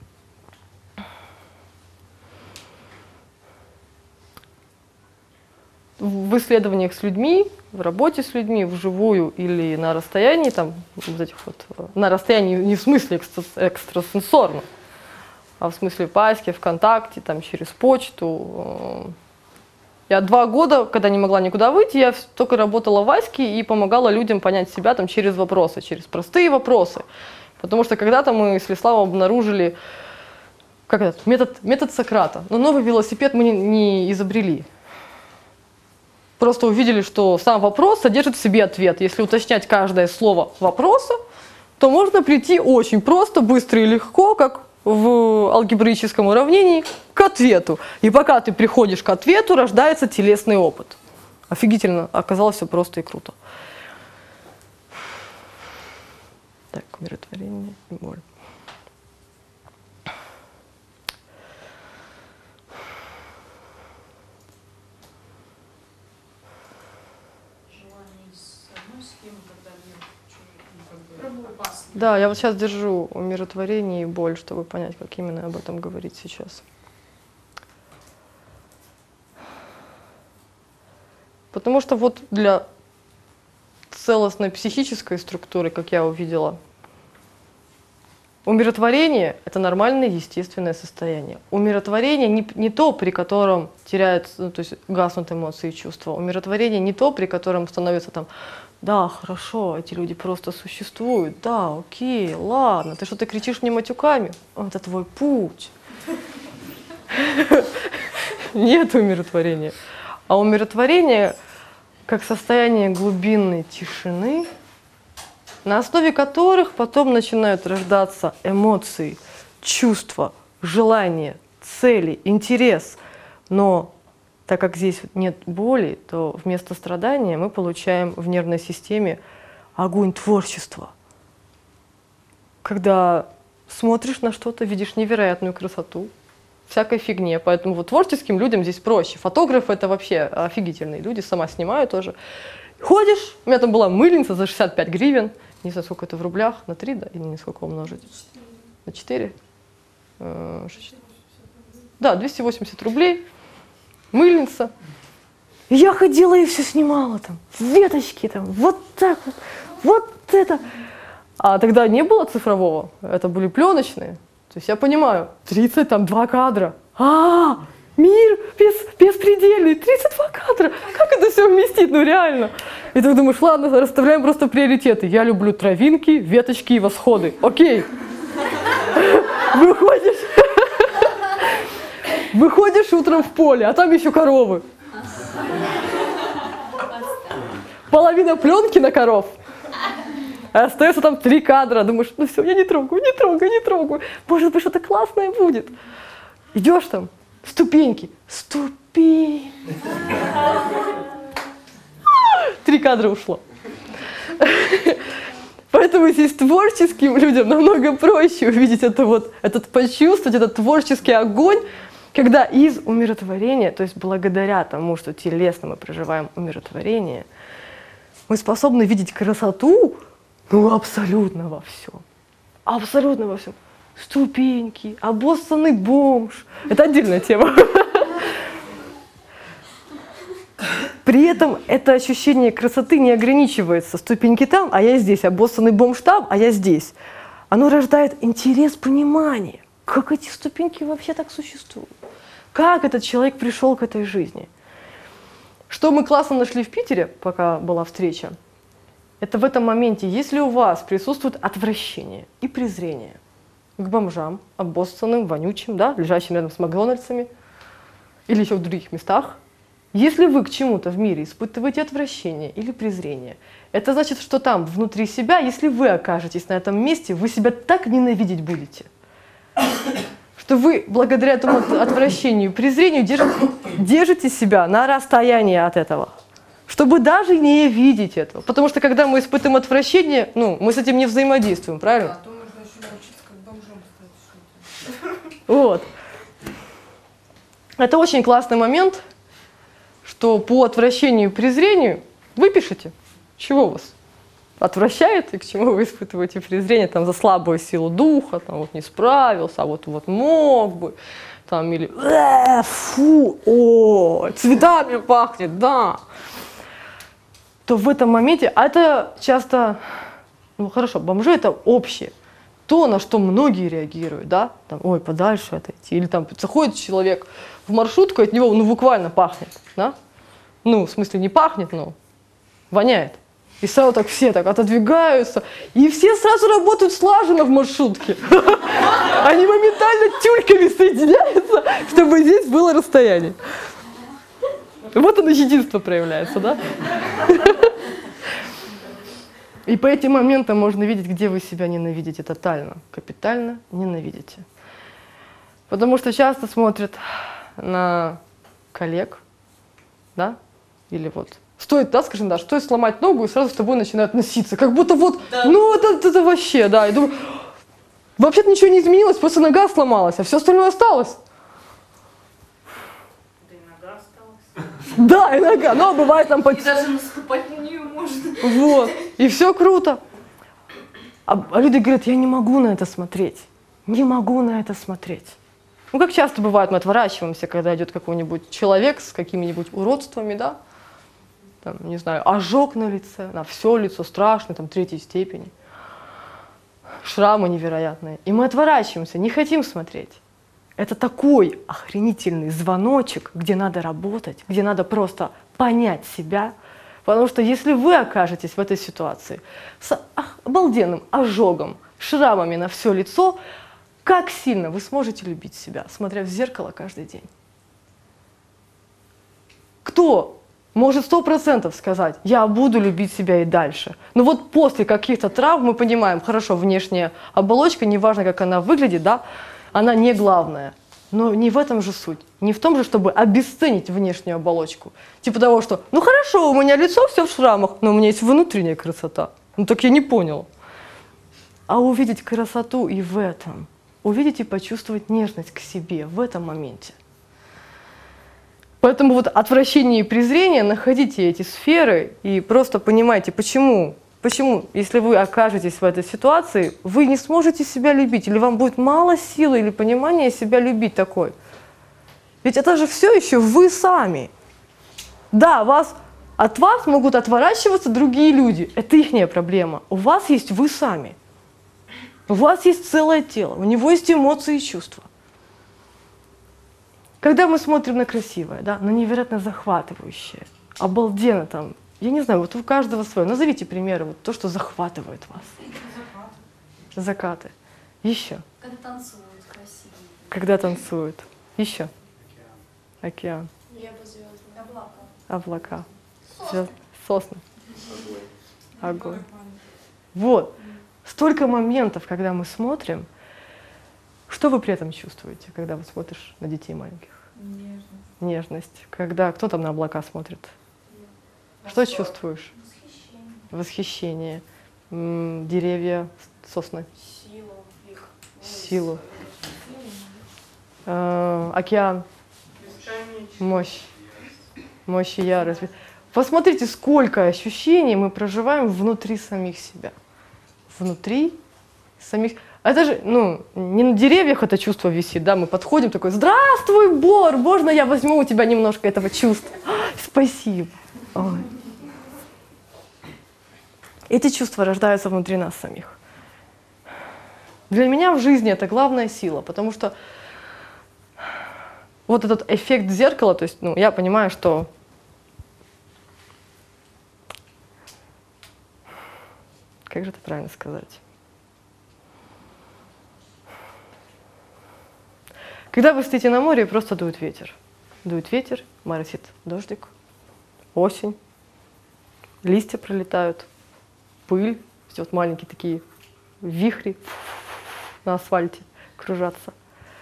В исследованиях с людьми, в работе с людьми, вживую или на расстоянии, там, вот этих вот, на расстоянии не в смысле экстрасенсорно, а в смысле по аське, ВКонтакте, там, через почту, Я два года, когда не могла никуда выйти, я вс- только работала в Аське и помогала людям понять себя там через вопросы, через простые вопросы. Потому что когда-то мы с Леславом обнаружили, как этот, метод, метод Сократа. Но новый велосипед мы не, не изобрели. Просто увидели, что сам вопрос содержит в себе ответ. Если уточнять каждое слово вопроса, то можно прийти очень просто, быстро и легко, как в алгебраическом уравнении, к ответу. И пока ты приходишь к ответу, рождается телесный опыт. Офигительно, оказалось все просто и круто. Так, умиротворение и боль. Желание с одной схемы, когда мир чужой, ну, как бы опасный. Да, я вот сейчас держу умиротворение и боль, чтобы понять, как именно об этом говорить сейчас. Потому что вот для целостной психической структуры, как я увидела, умиротворение – это нормальное естественное состояние. Умиротворение не, не то, при котором теряются, ну, то есть гаснут эмоции и чувства. Умиротворение не то, при котором становится там, да, хорошо, эти люди просто существуют, да, окей, ладно, ты что-то кричишь мне матюками? Это твой путь. Нет умиротворения. А умиротворение как состояние глубинной тишины, на основе которых потом начинают рождаться эмоции, чувства, желания, цели, интерес. Но так как здесь нет боли, то вместо страдания мы получаем в нервной системе огонь творчества. Когда смотришь на что-то, видишь невероятную красоту, всякой фигне. Поэтому вот творческим людям здесь проще. Фотографы — это вообще офигительные люди, сама снимаю тоже. Ходишь, у меня там была мыльница за шестьдесят пять гривен, не знаю, сколько это в рублях, на три, да, или не сколько умножить? На четыре? Да, двести восемьдесят рублей, мыльница. И я ходила и все снимала там, веточки там, вот так вот, вот это. А тогда не было цифрового, это были пленочные. То есть я понимаю, тридцать два кадра. А, мир без, беспредельный, тридцать два кадра. Как это все вместить? Ну реально. И ты думаешь, ладно, расставляем просто приоритеты. Я люблю травинки, веточки и восходы. Окей. Выходишь, выходишь утром в поле, а там еще коровы. Половина пленки на коров. А остается там три кадра. Думаешь, ну все, я не трогаю, не трогаю, не трогаю. Может быть, что-то классное будет. Идешь там, ступеньки. Ступень. Три кадра ушло. Поэтому здесь творческим людям намного проще увидеть это вот, этот, почувствовать этот творческий огонь, когда из умиротворения, то есть благодаря тому, что телесно мы проживаем умиротворение, мы способны видеть красоту, ну, абсолютно во всем. Абсолютно во всем. Ступеньки, обоссанный бомж. Это отдельная тема. При этом это ощущение красоты не ограничивается. Ступеньки там, а я здесь. Обоссанный бомж там, а я здесь. Оно рождает интерес, понимание. Как эти ступеньки вообще так существуют? Как этот человек пришел к этой жизни? Что мы классно нашли в Питере, пока была встреча, это в этом моменте, если у вас присутствует отвращение и презрение к бомжам, обоссанным, вонючим, да, лежащим рядом с Макдональдсами или еще в других местах, если вы к чему-то в мире испытываете отвращение или презрение, это значит, что там, внутри себя, если вы окажетесь на этом месте, вы себя так ненавидеть будете, что вы благодаря этому отвращению и презрению держите, держите себя на расстоянии от этого, чтобы даже не видеть этого. Потому что когда мы испытываем отвращение, ну, мы с этим не взаимодействуем, правильно? А то можно еще научиться, как бомжом стать. Вот. Это очень классный момент, что по отвращению и презрению вы пишете, чего вас отвращает и к чему вы испытываете презрение, там, за слабую силу духа, там, вот не справился, а вот, вот мог бы, там, или э, фу, о, цветами пахнет, да. То в этом моменте, а это часто, ну хорошо, бомжи это общее, то, на что многие реагируют, да, там, ой, подальше отойти, или там заходит человек в маршрутку, от него, ну, буквально пахнет, да, ну, в смысле, не пахнет, но воняет. И сразу так все так отодвигаются, и все сразу работают слаженно в маршрутке. Они моментально тюльками соединяются, чтобы здесь было расстояние. Вот оно единство проявляется, да? И по этим моментам можно видеть, где вы себя ненавидите тотально, капитально ненавидите. Потому что часто смотрят на коллег, да, или вот, стоит, да, скажем, да, стоит сломать ногу, и сразу с тобой начинают носиться, как будто вот, да. ну это, это вообще, да, я думаю, вообще-то ничего не изменилось, просто нога сломалась, а все остальное осталось. Да и нога осталась. Да, и нога, но бывает там... И даже наступать на нее можно. Вот, и все круто. А, а люди говорят, я не могу на это смотреть, не могу на это смотреть. Ну, как часто бывает, мы отворачиваемся, когда идет какой-нибудь человек с какими-нибудь уродствами, да, там, не знаю, ожог на лице, на все лицо страшное, там, третьей степени, шрамы невероятные. И мы отворачиваемся, не хотим смотреть. Это такой охренительный звоночек, где надо работать, где надо просто понять себя. Потому что если вы окажетесь в этой ситуации с обалденным ожогом, шрамами на все лицо, как сильно вы сможете любить себя, смотря в зеркало каждый день? Кто может сто процентов сказать, я буду любить себя и дальше? Но вот после каких-то травм мы понимаем, хорошо, внешняя оболочка, неважно, как она выглядит, да, она не главная. Но не в этом же суть. Не в том же, чтобы обесценить внешнюю оболочку. Типа того, что, ну хорошо, у меня лицо все в шрамах, но у меня есть внутренняя красота. Ну так я не понял. А увидеть красоту и в этом. Увидеть и почувствовать нежность к себе в этом моменте. Поэтому вот отвращение и презрение, находите эти сферы и просто понимайте, почему. Почему, если вы окажетесь в этой ситуации, вы не сможете себя любить, или вам будет мало силы или понимания себя любить такой. Ведь это же все еще вы сами. Да, вас, от вас могут отворачиваться другие люди, это ихняя проблема. У вас есть вы сами. У вас есть целое тело, у него есть эмоции и чувства. Когда мы смотрим на красивое, да, на невероятно захватывающее, обалденно там, я не знаю, вот у каждого свое. Назовите примеры, вот то, что захватывает вас. Закаты. Закаты. Еще. Когда танцуют красиво. Когда танцуют. Еще. Океан. Небо звездное. Облака. Облака. Звезд... Сосны. Огонь. Вот. Столько моментов, когда мы смотрим. Что вы при этом чувствуете, когда вы смотришь на детей маленьких? Нежность. Нежность. Когда кто там на облака смотрит? Что чувствуешь? Восхищение. Восхищение. М, деревья, сосны. Силу их. Силу. Э, океан. Мощь. Мощь и ярость. Посмотрите, сколько ощущений мы проживаем внутри самих себя. Внутри самих... Это же, ну, не на деревьях это чувство висит, да, мы подходим, такой, здравствуй, Бор, можно я возьму у тебя немножко этого чувства? Спасибо. Ой. Эти чувства рождаются внутри нас самих. Для меня в жизни это главная сила, потому что вот этот эффект зеркала, то есть, ну, я понимаю, что как же это правильно сказать? Когда вы стоите на море, просто дует ветер. Дует ветер, моросит дождик, осень, листья пролетают, пыль, все вот маленькие такие вихри на асфальте кружатся.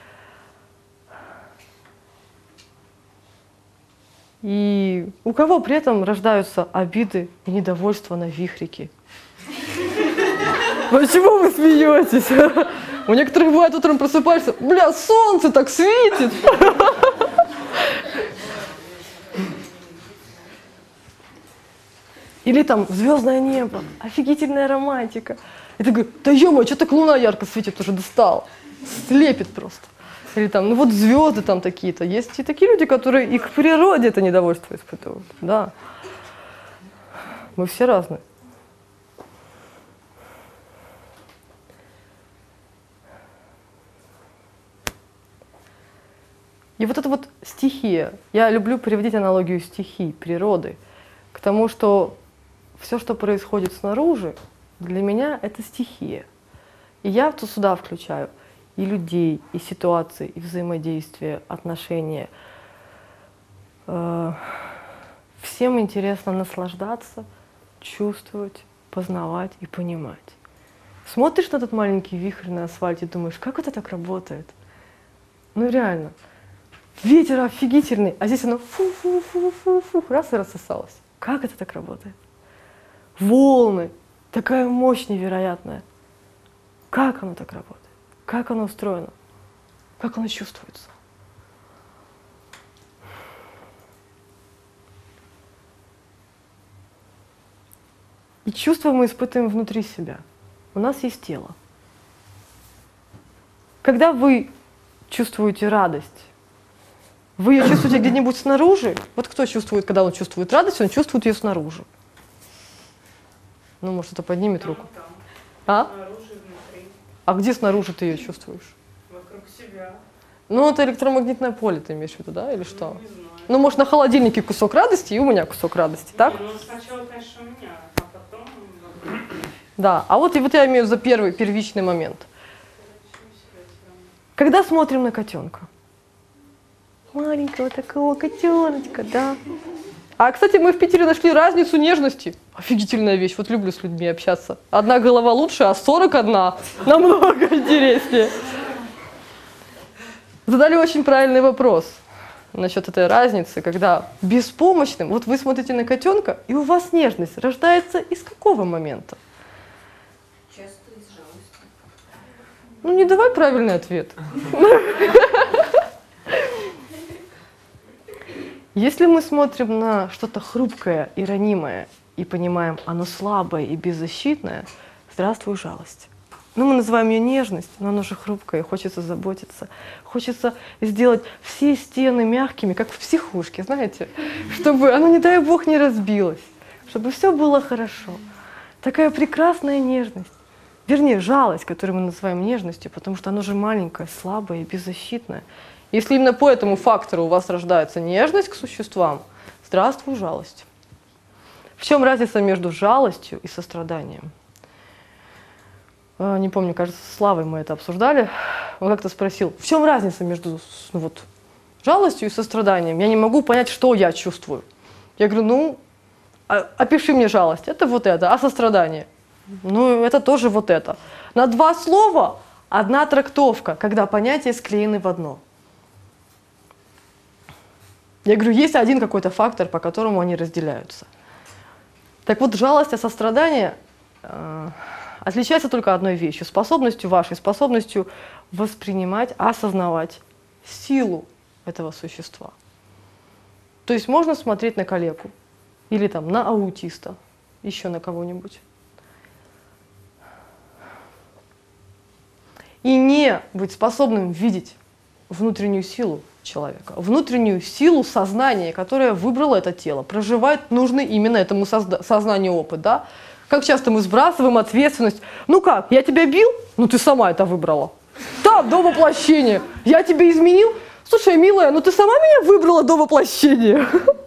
И у кого при этом рождаются обиды и недовольство на вихрики? Почему вы смеетесь? У некоторых бывает, утром просыпаешься, бля, солнце так светит. Или там звездное небо, офигительная романтика. И ты говоришь, да ё-моё, что так луна ярко светит, уже достал. Слепит просто. Или там, ну вот звезды там такие-то. Есть и такие люди, которые и к природе это недовольство испытывают. Да. Мы все разные. И вот эта вот стихия, я люблю приводить аналогию стихий, природы, к тому, что все, что происходит снаружи, для меня это стихия. И я тут сюда включаю и людей, и ситуации, и взаимодействия, отношения. Э, Всем интересно наслаждаться, чувствовать, познавать и понимать. Смотришь на этот маленький вихрь на асфальте и думаешь, как это так работает? Ну реально. Ветер офигительный, а здесь оно фу-фу-фу-фу-фу, раз и рассосалось. Как это так работает? Волны, такая мощь невероятная. Как оно так работает? Как оно устроено? Как оно чувствуется? И чувства мы испытываем внутри себя. У нас есть тело. Когда вы чувствуете радость, вы ее чувствуете где-нибудь снаружи? Вот кто чувствует, когда он чувствует радость, он чувствует ее снаружи. Ну, может, это поднимет руку. Там, А? снаружи, внутри, А где снаружи ты ее чувствуешь? вокруг себя. Ну, это электромагнитное поле ты имеешь в виду, да, или что? Ну, не знаю. Ну, может, на холодильнике кусок радости, и у меня кусок радости, так? Ну, сначала, конечно, у меня, а потом вокруг. Да. А вот, и вот я имею за первый, первичный момент. Начну себя всё равно. Когда смотрим на котенка, маленького такого котеночка, да. А, кстати, мы в Питере нашли разницу нежности. Офигительная вещь. Вот люблю с людьми общаться. Одна голова лучше, а сорок одна намного интереснее. Задали очень правильный вопрос насчет этой разницы, когда беспомощным, вот вы смотрите на котенка, и у вас нежность рождается из какого момента? Часто из жалости. Ну, не давай правильный ответ. Если мы смотрим на что-то хрупкое и ранимое и понимаем, оно слабое и беззащитное, здравствуй, жалость. Ну, мы называем ее нежность, но оно же хрупкое, хочется заботиться. Хочется сделать все стены мягкими, как в психушке, знаете, чтобы оно, не дай бог, не разбилось, чтобы все было хорошо. Такая прекрасная нежность. Вернее, жалость, которую мы называем нежностью, потому что оно же маленькое, слабое и беззащитное. Если именно по этому фактору у вас рождается нежность к существам, здравствуй, жалость. В чем разница между жалостью и состраданием? Не помню, кажется, с Славой мы это обсуждали. Он как-то спросил, в чем разница между ну, вот, жалостью и состраданием? Я не могу понять, что я чувствую. Я говорю, ну, опиши мне жалость. Это вот это, а сострадание? Ну, это тоже вот это. На два слова одна трактовка, когда понятия склеены в одно. Я говорю, есть один какой-то фактор, по которому они разделяются. Так вот, жалость и сострадание э, отличаются только одной вещью, способностью вашей, способностью воспринимать, осознавать силу этого существа. То есть можно смотреть на калеку, или там на аутиста, еще на кого-нибудь. И не быть способным видеть внутреннюю силу человека, внутреннюю силу сознания, которое выбрало это тело, проживает нужный именно этому созда- сознанию опыт. Да? Как часто мы сбрасываем ответственность. Ну как, я тебя бил? Ну ты сама это выбрала. Да, до воплощения. Я тебя изменил? Слушай, милая, ну ты сама меня выбрала до воплощения.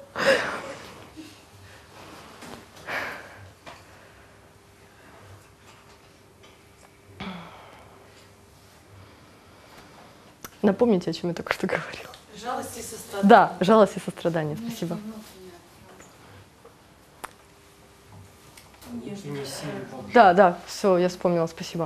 Напомните, о чем я только что говорила. Жалость и сострадание. Да, жалость и сострадание. Спасибо. Да, да, все, я вспомнила, спасибо.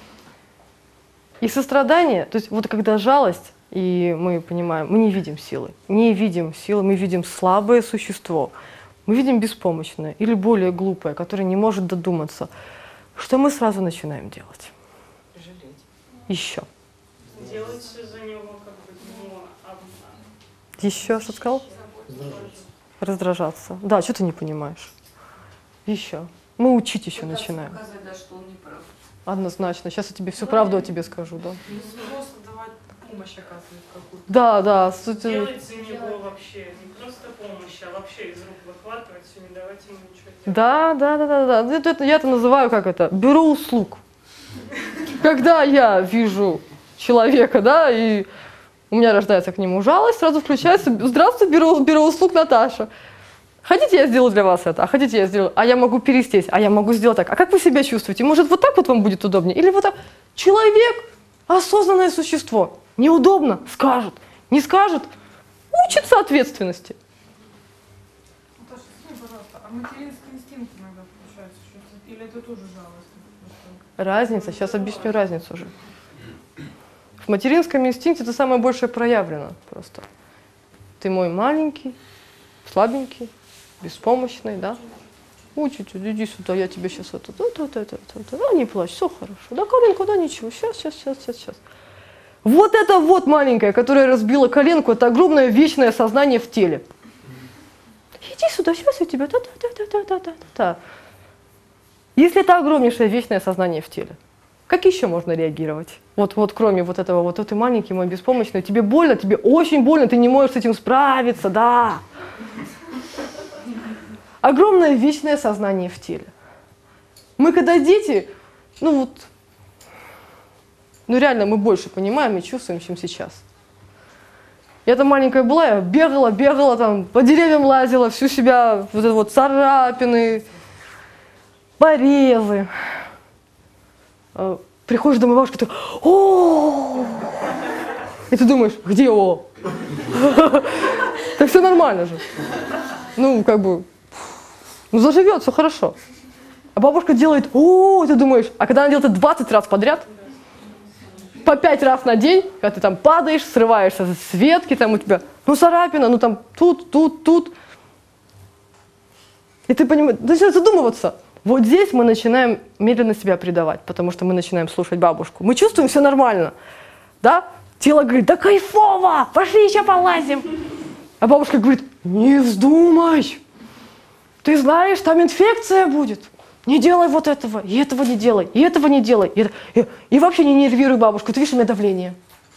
И сострадание, то есть вот когда жалость, и мы понимаем, мы не видим силы, не видим силы, мы видим слабое существо, мы видим беспомощное или более глупое, которое не может додуматься, что мы сразу начинаем делать? Жалеть. Еще. Делать за него как бы, ну, а- Еще что сказал? Раздражаться. Да, что ты не понимаешь? Еще. Мы учить еще Пытаться начинаем. показать, да, что он не прав. Однозначно. Сейчас я тебе всю правду о тебе скажу, да. Просто давать помощь оказывать какую-то. Да, да. суть- делать за него вообще, не просто помощь, а вообще из рук выхватывать все, не давать ему ничего делать. Да, да, да, да, да. Это, это, я это называю как это? Бюро услуг. Когда я вижу человека, да, и У меня рождается к нему жалость, сразу включается, здравствуй, бюро, бюро услуг Наташа. Хотите, я сделаю для вас это, а хотите, я сделаю, а я могу перестись, а я могу сделать так. А как вы себя чувствуете? Может, вот так вот вам будет удобнее? Или вот так? Человек, осознанное существо, неудобно, скажет. Не скажет, учится ответственности. Наташа, скажи, пожалуйста, а материнский инстинкт иногда включается? Что-то- Или это тоже жалость? Разница, сейчас объясню разницу уже. В материнском инстинкте это самое большее проявлено просто. Ты мой маленький, слабенький, беспомощный, да? Ой, чуть-чуть, иди сюда, я тебе сейчас это, это, это, это, это, да, не плачь, все хорошо. Да, коленку, да, ничего, сейчас, сейчас, сейчас, сейчас, сейчас. Вот это вот маленькая, которая разбила коленку, это огромное вечное сознание в теле. Иди сюда, сейчас я тебя, да, да, да, да, да, да, да. Если это огромнейшее вечное сознание в теле, как еще можно реагировать? Вот, вот кроме вот этого, вот, вот ты маленький, мой беспомощный, тебе больно, тебе очень больно, ты не можешь с этим справиться, да. Огромное вечное сознание в теле. Мы когда дети, ну вот, ну реально мы больше понимаем и чувствуем, чем сейчас. Я там маленькая была, я бегала, бегала, там по деревьям лазила, всю себя, вот это вот царапины, порезы. Э, Приходишь домой, бабушка, ты, о, и ты думаешь, где о? Так все нормально же. Ну, как бы, ну заживет, все хорошо. А бабушка делает, о, и ты думаешь, а когда она делает это двадцать раз подряд, по пять раз на день, когда ты там падаешь, срываешься с ветки, там у тебя, ну царапина, ну там тут, тут, тут. И ты понимаешь, начинаешь задумываться. Вот здесь мы начинаем медленно себя предавать, потому что мы начинаем слушать бабушку. Мы чувствуем, все нормально, да? Тело говорит, да кайфово, пошли еще полазим. А бабушка говорит, не вздумай, ты знаешь, там инфекция будет. Не делай вот этого, и этого не делай, и этого не делай. И, и, и вообще не нервируй бабушку, ты видишь, у меня давление.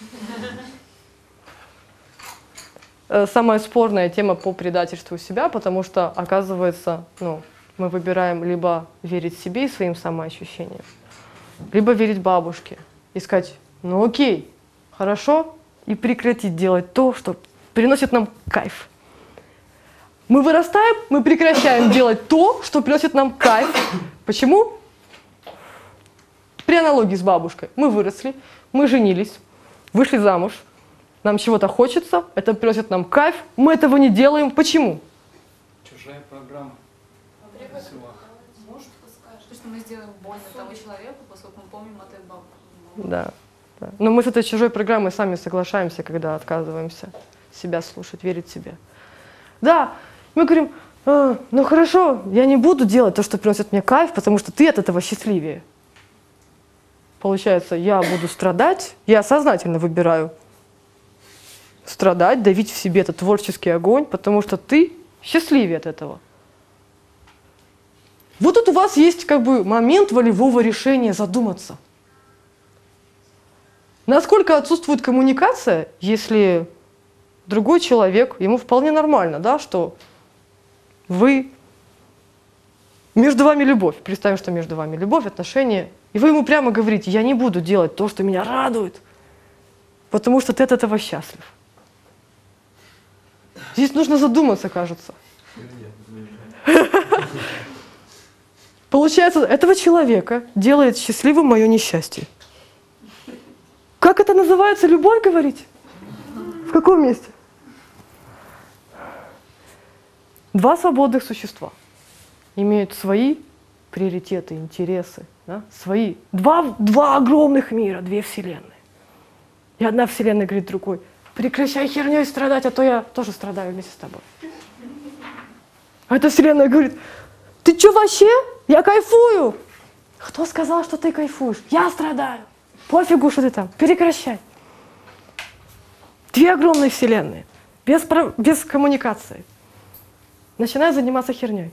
Самая спорная тема по предательству себя, потому что, оказывается, ну, мы выбираем либо верить себе и своим самоощущениям, либо верить бабушке. И сказать, ну окей, хорошо, и прекратить делать то, что приносит нам кайф. Мы вырастаем, мы прекращаем делать то, что приносит нам кайф. Почему? При аналогии с бабушкой. Мы выросли, мы женились, вышли замуж, нам чего-то хочется, это приносит нам кайф, мы этого не делаем. Почему? Чужая программа. Может, скажешь, что мы сделаем больно тому человеку, поскольку мы помним от этой бабки. Да, да. Но мы с этой чужой программой сами соглашаемся, когда отказываемся себя слушать, верить себе. Да, мы говорим, а, ну хорошо, я не буду делать то, что приносит мне кайф, потому что ты от этого счастливее. Получается, я буду страдать, я сознательно выбираю страдать, давить в себе этот творческий огонь, потому что ты счастливее от этого. Вот тут у вас есть как бы момент волевого решения задуматься. Насколько отсутствует коммуникация, если другой человек, ему вполне нормально, да, что вы, между вами любовь, представим, что между вами любовь, отношения, и вы ему прямо говорите, я не буду делать то, что меня радует, потому что ты от этого счастлив. Здесь нужно задуматься, кажется. Получается, этого человека делает счастливым мое несчастье. Как это называется? Любовь, говорить? В каком месте? Два свободных существа имеют свои приоритеты, интересы, да? Свои. Два, два огромных мира, две вселенные. И одна вселенная говорит другой, прекращай херней страдать, а то я тоже страдаю вместе с тобой. А эта вселенная говорит, ты что вообще? Я кайфую. Кто сказал, что ты кайфуешь? Я страдаю. Пофигу, что ты там. Прекращай. Две огромные вселенные. Без, без коммуникации. Начинаю заниматься херней.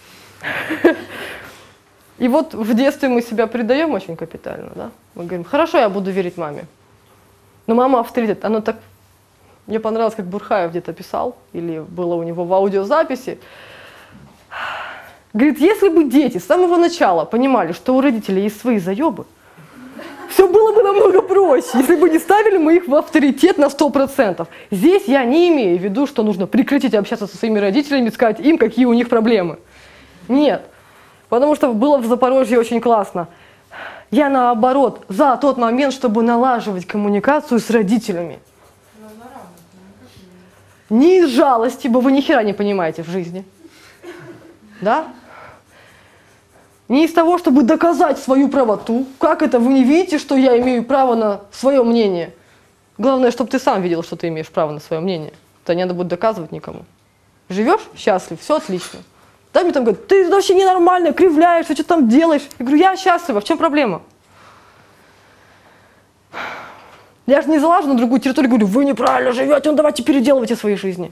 И вот в детстве мы себя предаем очень капитально. Да? Мы говорим, хорошо, я буду верить маме. Но мама авторитет. Оно так... Мне понравилось, как Бурхаев где-то писал, или было у него в аудиозаписи. Говорит, если бы дети с самого начала понимали, что у родителей есть свои заебы, Все было бы намного проще, если бы не ставили мы их в авторитет на сто процентов. Здесь я не имею в виду, что нужно прекратить общаться со своими родителями, сказать им, какие у них проблемы. Нет. Потому что было в Запорожье очень классно. Я, наоборот, за тот момент, чтобы налаживать коммуникацию с родителями. Не из жалости, бо вы ни хера не понимаете в жизни. Да? Не из того, чтобы доказать свою правоту. Как это, вы не видите, что я имею право на свое мнение? Главное, чтобы ты сам видел, что ты имеешь право на свое мнение. Это не надо будет доказывать никому. Живешь счастлив, все отлично. Да, мне там говорят, ты вообще ненормальная, кривляешься, что там делаешь? Я говорю, я счастлива, в чем проблема? Я же не залажу на другую территорию, говорю, вы неправильно живете, ну давайте переделывайте свои жизни.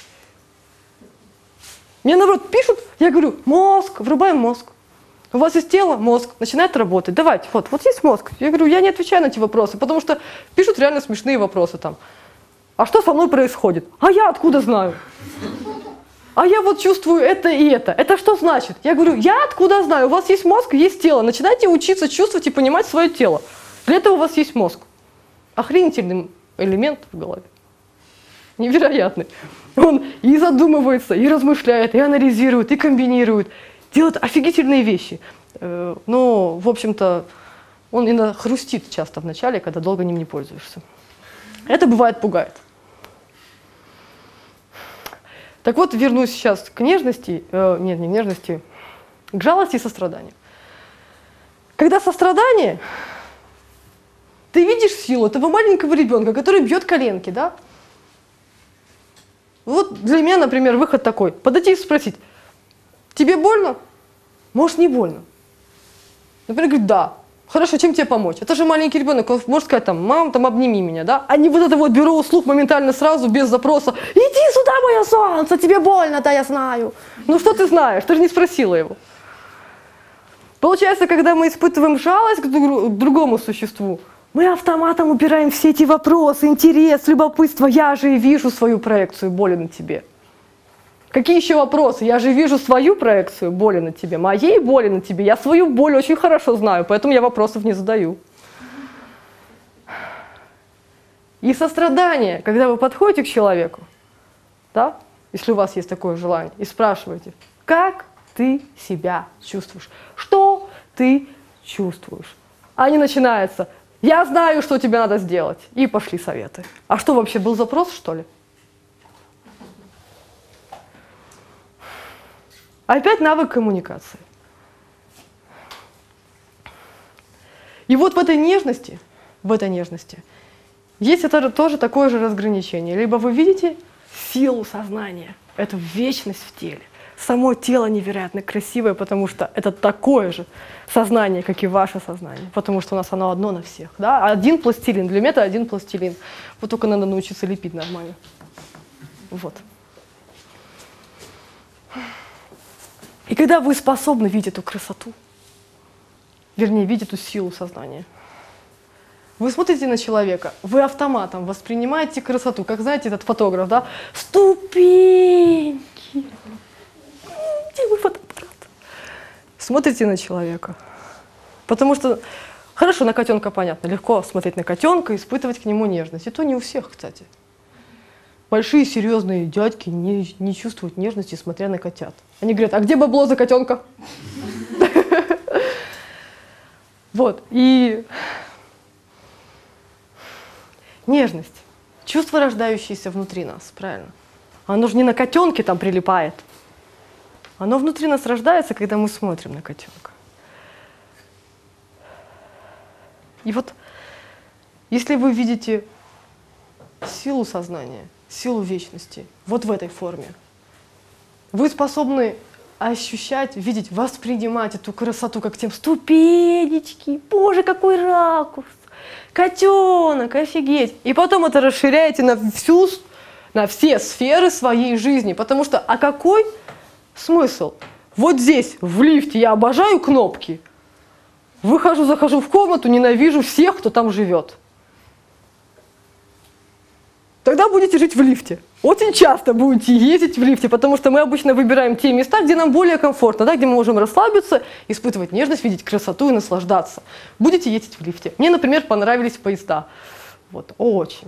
Мне наоборот пишут, я говорю, мозг, врубаем мозг. У вас есть тело, мозг, начинает работать. Давайте, вот, вот есть мозг. Я говорю, я не отвечаю на эти вопросы, потому что пишут реально смешные вопросы там. А что со мной происходит? А я откуда знаю? А я вот чувствую это и это. Это что значит? Я говорю, я откуда знаю? У вас есть мозг, есть тело. Начинайте учиться чувствовать и понимать свое тело. Для этого у вас есть мозг. Охренительный элемент в голове. Невероятный. Он и задумывается, и размышляет, и анализирует, и комбинирует. Делает офигительные вещи. Но, в общем-то, он иногда хрустит часто в начале, когда долго ним не пользуешься. Это бывает пугает. Так вот, вернусь сейчас к нежности, э, нет, не нежности, к жалости и состраданию. Когда сострадание, ты видишь силу этого маленького ребенка, который бьет коленки, да? Вот для меня, например, выход такой. Подойти и спросить, тебе больно? Может, не больно? Например, говорит, да. Хорошо, чем тебе помочь? Это же маленький ребенок, он может сказать, там, мам, там, обними меня, да? А не вот это вот бюро услуг моментально сразу, без запроса. Иди сюда, мое солнце, тебе больно, да, я знаю. Ну что ты знаешь? Ты же не спросила его. Получается, когда мы испытываем жалость к, друг, к другому существу, мы автоматом убираем все эти вопросы, интерес, любопытство. Я же и вижу свою проекцию боли на тебе. Какие еще вопросы? Я же вижу свою проекцию боли на тебе, моей боли на тебе. Я свою боль очень хорошо знаю, поэтому я вопросов не задаю. И сострадание, когда вы подходите к человеку, да, если у вас есть такое желание, и спрашиваете, как ты себя чувствуешь, что ты чувствуешь. А не начинается, я знаю, что тебе надо сделать, и пошли советы. А что вообще, был запрос, что ли? Опять навык коммуникации. И вот в этой нежности, в этой нежности есть это тоже такое же разграничение. Либо вы видите силу сознания, эту вечность в теле. Само тело невероятно красивое, потому что это такое же сознание, как и ваше сознание. Потому что у нас оно одно на всех. Да? Один пластилин, для меня это один пластилин. Вот только надо научиться лепить нормально. Вот. И когда вы способны видеть эту красоту, вернее, видеть эту силу сознания, вы смотрите на человека, вы автоматом воспринимаете красоту, как, знаете, этот фотограф, да? Ступеньки! Где мой фотоаппарат? Смотрите на человека. Потому что, хорошо, на котенка понятно, легко смотреть на котенка, испытывать к нему нежность. И то не у всех, кстати. Большие серьезные дядьки не, не чувствуют нежности, смотря на котят. Они говорят, а где бабло за котенка? Вот, и нежность, чувство, рождающееся внутри нас, правильно? Оно же не на котенке там прилипает. Оно внутри нас рождается, когда мы смотрим на котенка. И вот, если вы видите силу сознания, силу вечности, вот в этой форме, вы способны ощущать, видеть, воспринимать эту красоту, как тем ступенечки, боже, какой ракурс, котенок, офигеть. И потом это расширяете на всю, на все сферы своей жизни, потому что, а какой смысл? Вот здесь, в лифте, я обожаю кнопки, выхожу, захожу в комнату, ненавижу всех, кто там живет. Тогда Когда будете жить в лифте? Очень часто будете ездить в лифте, потому что мы обычно выбираем те места, где нам более комфортно, да, где мы можем расслабиться, испытывать нежность, видеть красоту и наслаждаться. Будете ездить в лифте. Мне, например, понравились поезда. Вот, очень.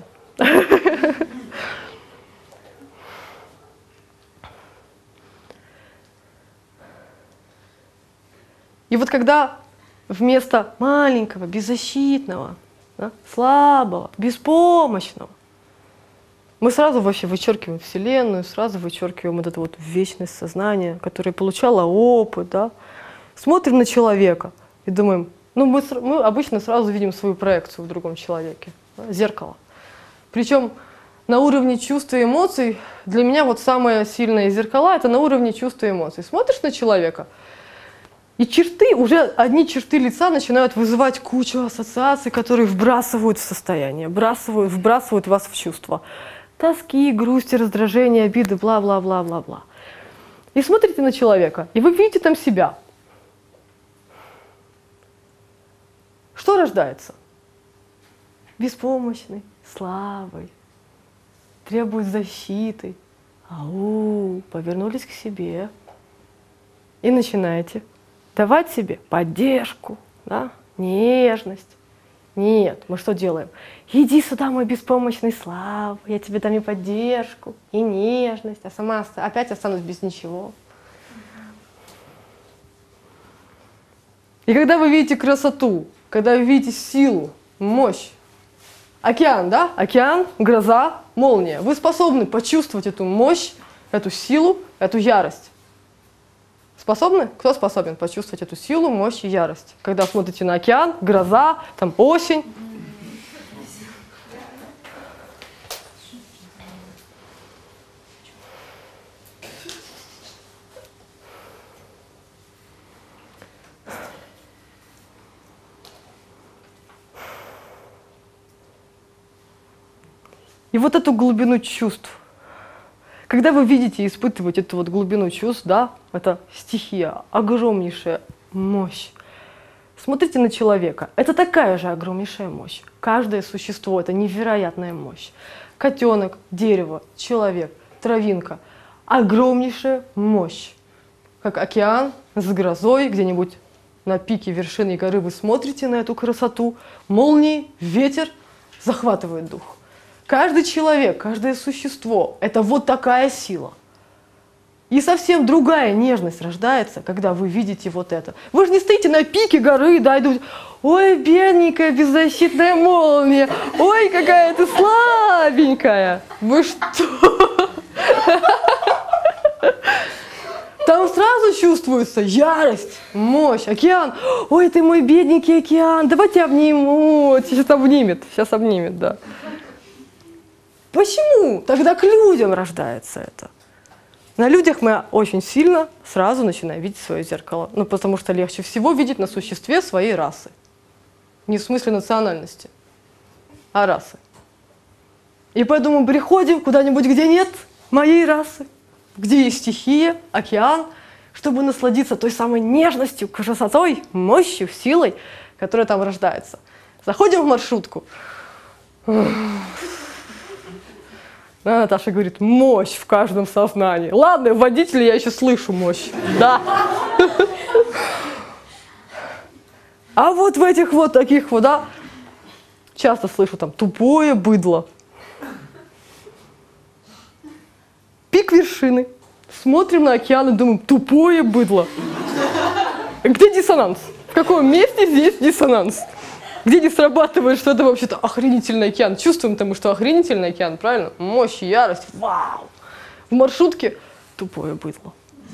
И вот когда вместо маленького, беззащитного, да, слабого, беспомощного, мы сразу вообще вычеркиваем Вселенную, сразу вычеркиваем вот эту вот вечность сознания, которая получала опыт, да, смотрим на человека и думаем, ну мы, мы обычно сразу видим свою проекцию в другом человеке, да, зеркало. Причем на уровне чувств и эмоций, для меня вот самое сильное зеркало — это на уровне чувств и эмоций. Смотришь на человека, и черты, уже одни черты лица начинают вызывать кучу ассоциаций, которые вбрасывают в состояние, вбрасывают, вбрасывают вас в чувства. Тоски, грусти, раздражения, обиды, бла-бла-бла-бла-бла. И смотрите на человека, и вы видите там себя. Что рождается? Беспомощный, слабый, требует защиты. Ау, повернулись к себе. И начинаете давать себе поддержку, да, нежность. Нет, мы что делаем? Иди сюда, мой беспомощный слабый, я тебе дам и поддержку, и нежность, а сама опять останусь без ничего. И когда вы видите красоту, когда вы видите силу, мощь, океан, да, океан, гроза, молния, вы способны почувствовать эту мощь, эту силу, эту ярость. Способны? Кто способен почувствовать эту силу, мощь и ярость? Когда смотрите на океан, гроза, там осень. И вот эту глубину чувств. Когда вы видите и испытываете эту вот глубину чувств, да, это стихия, огромнейшая мощь. Смотрите на человека. Это такая же огромнейшая мощь. Каждое существо — это невероятная мощь. Котенок, дерево, человек, травинка. Огромнейшая мощь. Как океан с грозой, где-нибудь на пике вершины горы вы смотрите на эту красоту. Молнии, ветер захватывает дух. Каждый человек, каждое существо — это вот такая сила. И совсем другая нежность рождается, когда вы видите вот это. Вы же не стоите на пике горы, да, и думаете: ой, бедненькая беззащитная молния, ой, какая ты слабенькая. Вы что? Там сразу чувствуется ярость, мощь, океан. Ой, ты мой бедненький океан, давайте обниму. Сейчас обнимет, сейчас обнимет, да. Почему? Тогда к людям рождается это. На людях мы очень сильно сразу начинаем видеть свое зеркало. Ну, потому что легче всего видеть на существе своей расы. Не в смысле национальности, а расы. И поэтому приходим куда-нибудь, где нет моей расы, где есть стихия, океан, чтобы насладиться той самой нежностью, красотой, мощью, силой, которая там рождается. Заходим в маршрутку. Да, Наташа говорит: мощь в каждом сознании. Ладно, в водителе я еще слышу мощь. Да. А вот в этих вот таких вот, да, часто слышу там: тупое быдло. Пик вершины. Смотрим на океан и думаем: тупое быдло. Где диссонанс? В каком месте здесь диссонанс? Где не срабатывает, что это вообще-то охренительный океан. Чувствуем-то мы, что охренительный океан, правильно? Мощь, ярость, вау! В маршрутке тупое быдло.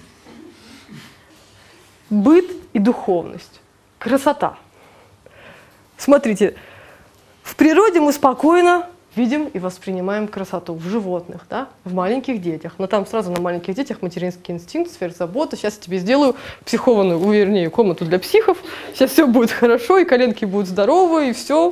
Быт и духовность. Красота. Смотрите, в природе мы спокойно видим и воспринимаем красоту в животных, да? В маленьких детях. Но там сразу на маленьких детях материнский инстинкт, сверхзабота. Сейчас я тебе сделаю психованную, вернее, комнату для психов. Сейчас все будет хорошо, и коленки будут здоровы, и все.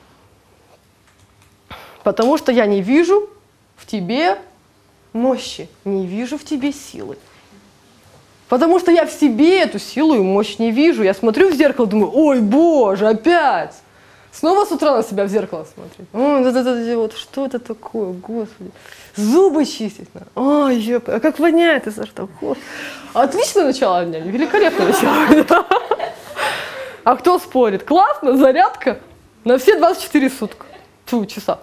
Потому что я не вижу в тебе мощи, не вижу в тебе силы. Потому что я в себе эту силу и мощь не вижу. Я смотрю в зеркало, думаю: ой, боже, опять! Снова с утра на себя в зеркало смотреть. Ой, да, да, да, да, вот что это такое, господи. Зубы чистить надо. Ой, ёп, а как воняет изо рта. Господи. Отличное начало дня, великолепное начало дня. А кто спорит? Классно, зарядка на все двадцать четыре сутка. Тьфу, часа.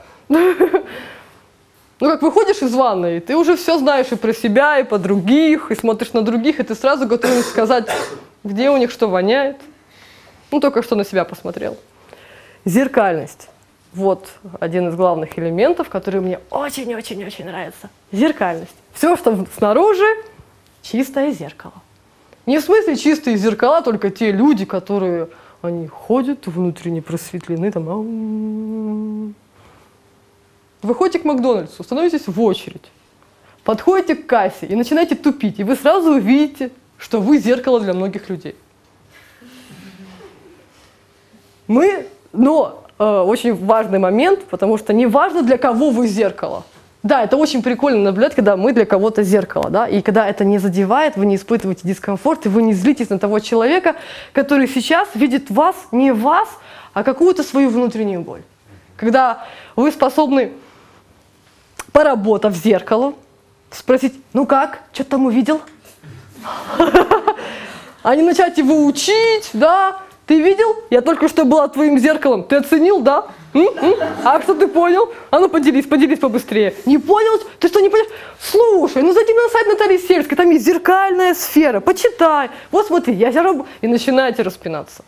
Ну, как выходишь из ванной, и ты уже все знаешь и про себя, и про других, и смотришь на других, и ты сразу готов сказать, где у них что воняет. Ну, только что на себя посмотрел. Зеркальность. Вот один из главных элементов, который мне очень-очень-очень нравится. Зеркальность. Все, что снаружи, чистое зеркало. Не в смысле чистые зеркала, только те люди, которые, они ходят внутренне просветлены, там, ау. Вы ходите к Макдональдсу, становитесь в очередь, подходите к кассе и начинаете тупить, и вы сразу увидите, что вы зеркало для многих людей. Мы, но э, очень важный момент, потому что не важно, для кого вы зеркало. Да, это очень прикольно наблюдать, когда мы для кого-то зеркало, да, и когда это не задевает, вы не испытываете дискомфорт, и вы не злитесь на того человека, который сейчас видит вас, не вас, а какую-то свою внутреннюю боль. Когда вы способны, поработав в зеркало, спросить, ну как, что ты там увидел? А не начать его учить, да? Ты видел? Я только что была твоим зеркалом. Ты оценил, да? М? М? А что ты понял? А ну поделись, поделись побыстрее. Не понял? Ты что, не понял? Слушай, ну зайди на сайт Натальи Сельской, там есть зеркальная сфера, почитай. Вот смотри, я сейчас работаю. И начинаете распинаться.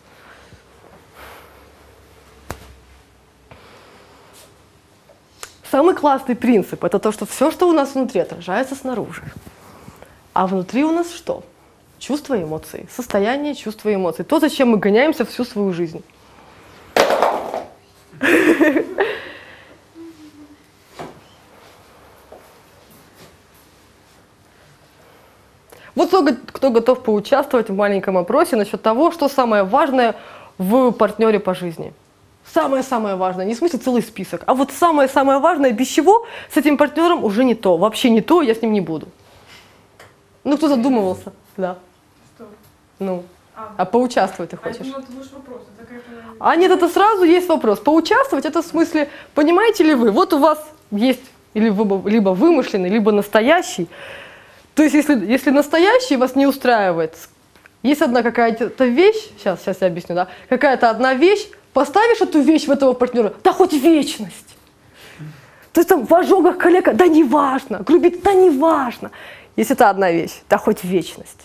Самый классный принцип – это то, что все, что у нас внутри, отражается снаружи. А внутри у нас что? Чувства и эмоции. Состояние, чувства и эмоции. То, зачем мы гоняемся всю свою жизнь. Вот кто готов поучаствовать в маленьком опросе насчет того, что самое важное в партнере по жизни. Самое-самое важное, не в смысле целый список, а вот самое-самое важное, без чего с этим партнером уже не то, вообще не то, я с ним не буду. Ну, кто задумывался? Да. Что? Ну, А, а поучаствовать ты а я хочешь? думала, это ваш вопрос. Это какая-то... А нет, это сразу есть вопрос. Поучаствовать, это в смысле, понимаете ли вы, вот у вас есть либо, либо вымышленный, либо настоящий. То есть, если, если настоящий вас не устраивает, есть одна какая-то вещь, сейчас, сейчас я объясню, да, какая-то одна вещь, поставишь эту вещь в этого партнера, да хоть вечность. То есть там в ожогах коллега, да не важно, грубит, да не важно. Если это одна вещь, да хоть вечность.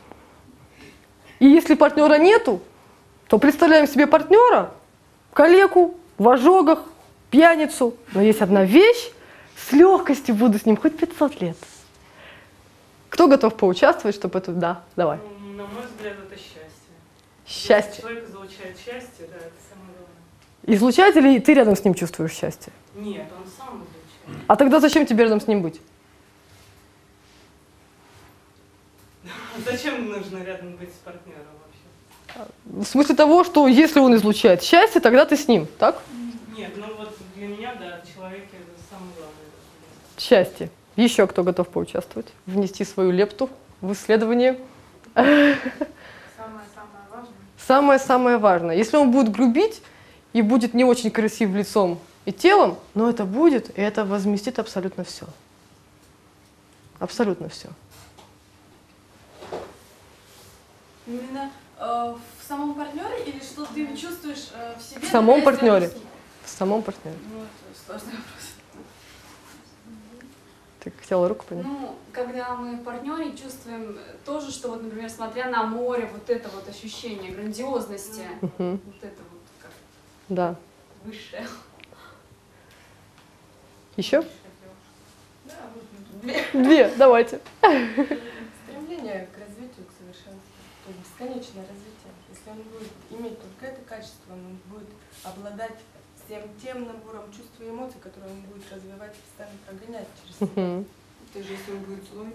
И если партнера нету, то представляем себе партнера, коллегу, в ожогах, пьяницу. Но есть одна вещь, с легкостью буду с ним хоть пятьсот лет. Кто готов поучаствовать, чтобы это... Да, давай. Ну, на мой взгляд, это счастье. Счастье. Если человек излучает счастье, да, это самое главное. Излучает или ты рядом с ним чувствуешь счастье? Нет, он сам излучает. А тогда зачем тебе рядом с ним быть? Зачем нужно рядом быть с партнером вообще? В смысле того, что если он излучает счастье, тогда ты с ним, так? Нет, ну вот для меня, да, человек это самое главное. Счастье. Еще кто готов поучаствовать? Внести свою лепту в исследование? Самое-самое важное. Самое-самое важное. Если он будет грубить и будет не очень красив лицом и телом, но это будет, и это возместит абсолютно все. Абсолютно все. Именно э, в самом партнере или что ты чувствуешь э, в себе? В самом находясь рядом партнере. с ним? В самом партнере. Ну, это сложный вопрос. Ты хотела руку поднять? Ну, когда мы в партнере чувствуем то же, что вот, например, смотря на море, вот это вот ощущение грандиозности, Угу. вот это вот как Да. высшее. Еще? Да, вот Две. Две, давайте. Стремление к развитию, к совершенству, то есть бесконечное развитие. Если он будет иметь только это качество, он будет обладать всем тем набором чувств и эмоций, которые он будет развивать, постоянно прогонять через себя. Угу. То есть если он будет злой,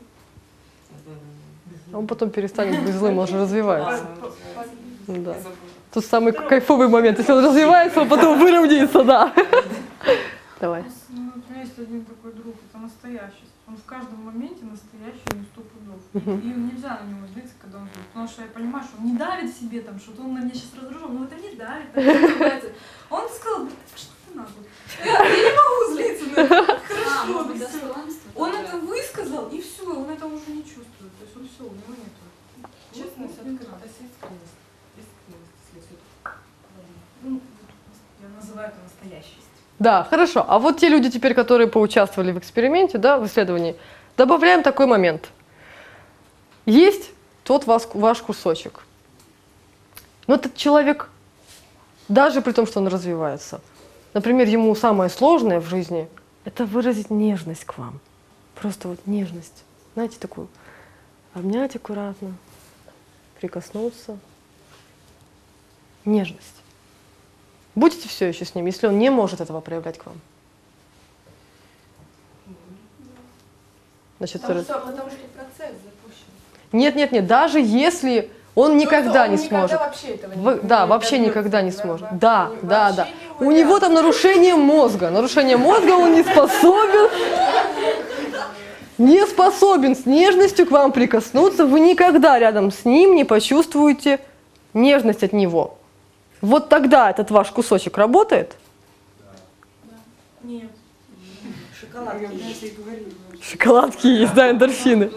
Он потом перестанет быть злым, он же развивается. по- по- Да. Тут самый кайфовый момент. Если он развивается, он потом выровняется, да. Давай. Ну, вот у меня есть один такой друг, это настоящий. Он в каждом моменте настоящий, не сто пудов. И нельзя на него злиться, когда он злится. Потому что я понимаю, что он не давит себе там, что-то он на меня сейчас раздражен, но это не давит. Это он сказал, блин, что ты нахуй? Я не могу злиться на это. А, Хорошо, может быть, да всё. достоинство. Он да. это высказал, и все, он это уже не чувствует. То есть он все, у него нет. Честность, открытость, искренность. Искренность, если всё. Ну, я называю это настоящесть. Да, хорошо. А вот те люди теперь, которые поучаствовали в эксперименте, да, в исследовании, добавляем такой момент. Есть тот вас, ваш кусочек. Но этот человек, даже при том, что он развивается, например, ему самое сложное в жизни – это выразить нежность к вам. Просто вот нежность. Знаете, такую обнять аккуратно, прикоснуться. Нежность. Будете все еще с ним, если он не может этого проявлять к вам? Значит, Потому раз- что, потому что процесс запущен. Нет, нет, нет, даже если он никогда он не никогда сможет. вообще этого не- Вы- да, не вообще добьется, никогда не да, сможет. вообще Да, не- да, вообще да. не У него там нарушение мозга. Нарушение мозга, он не способен, не способен с нежностью к вам прикоснуться. Вы никогда рядом с ним не почувствуете нежность от него. Вот тогда этот ваш кусочек работает? Нет. Шоколадки есть, да, эндорфины.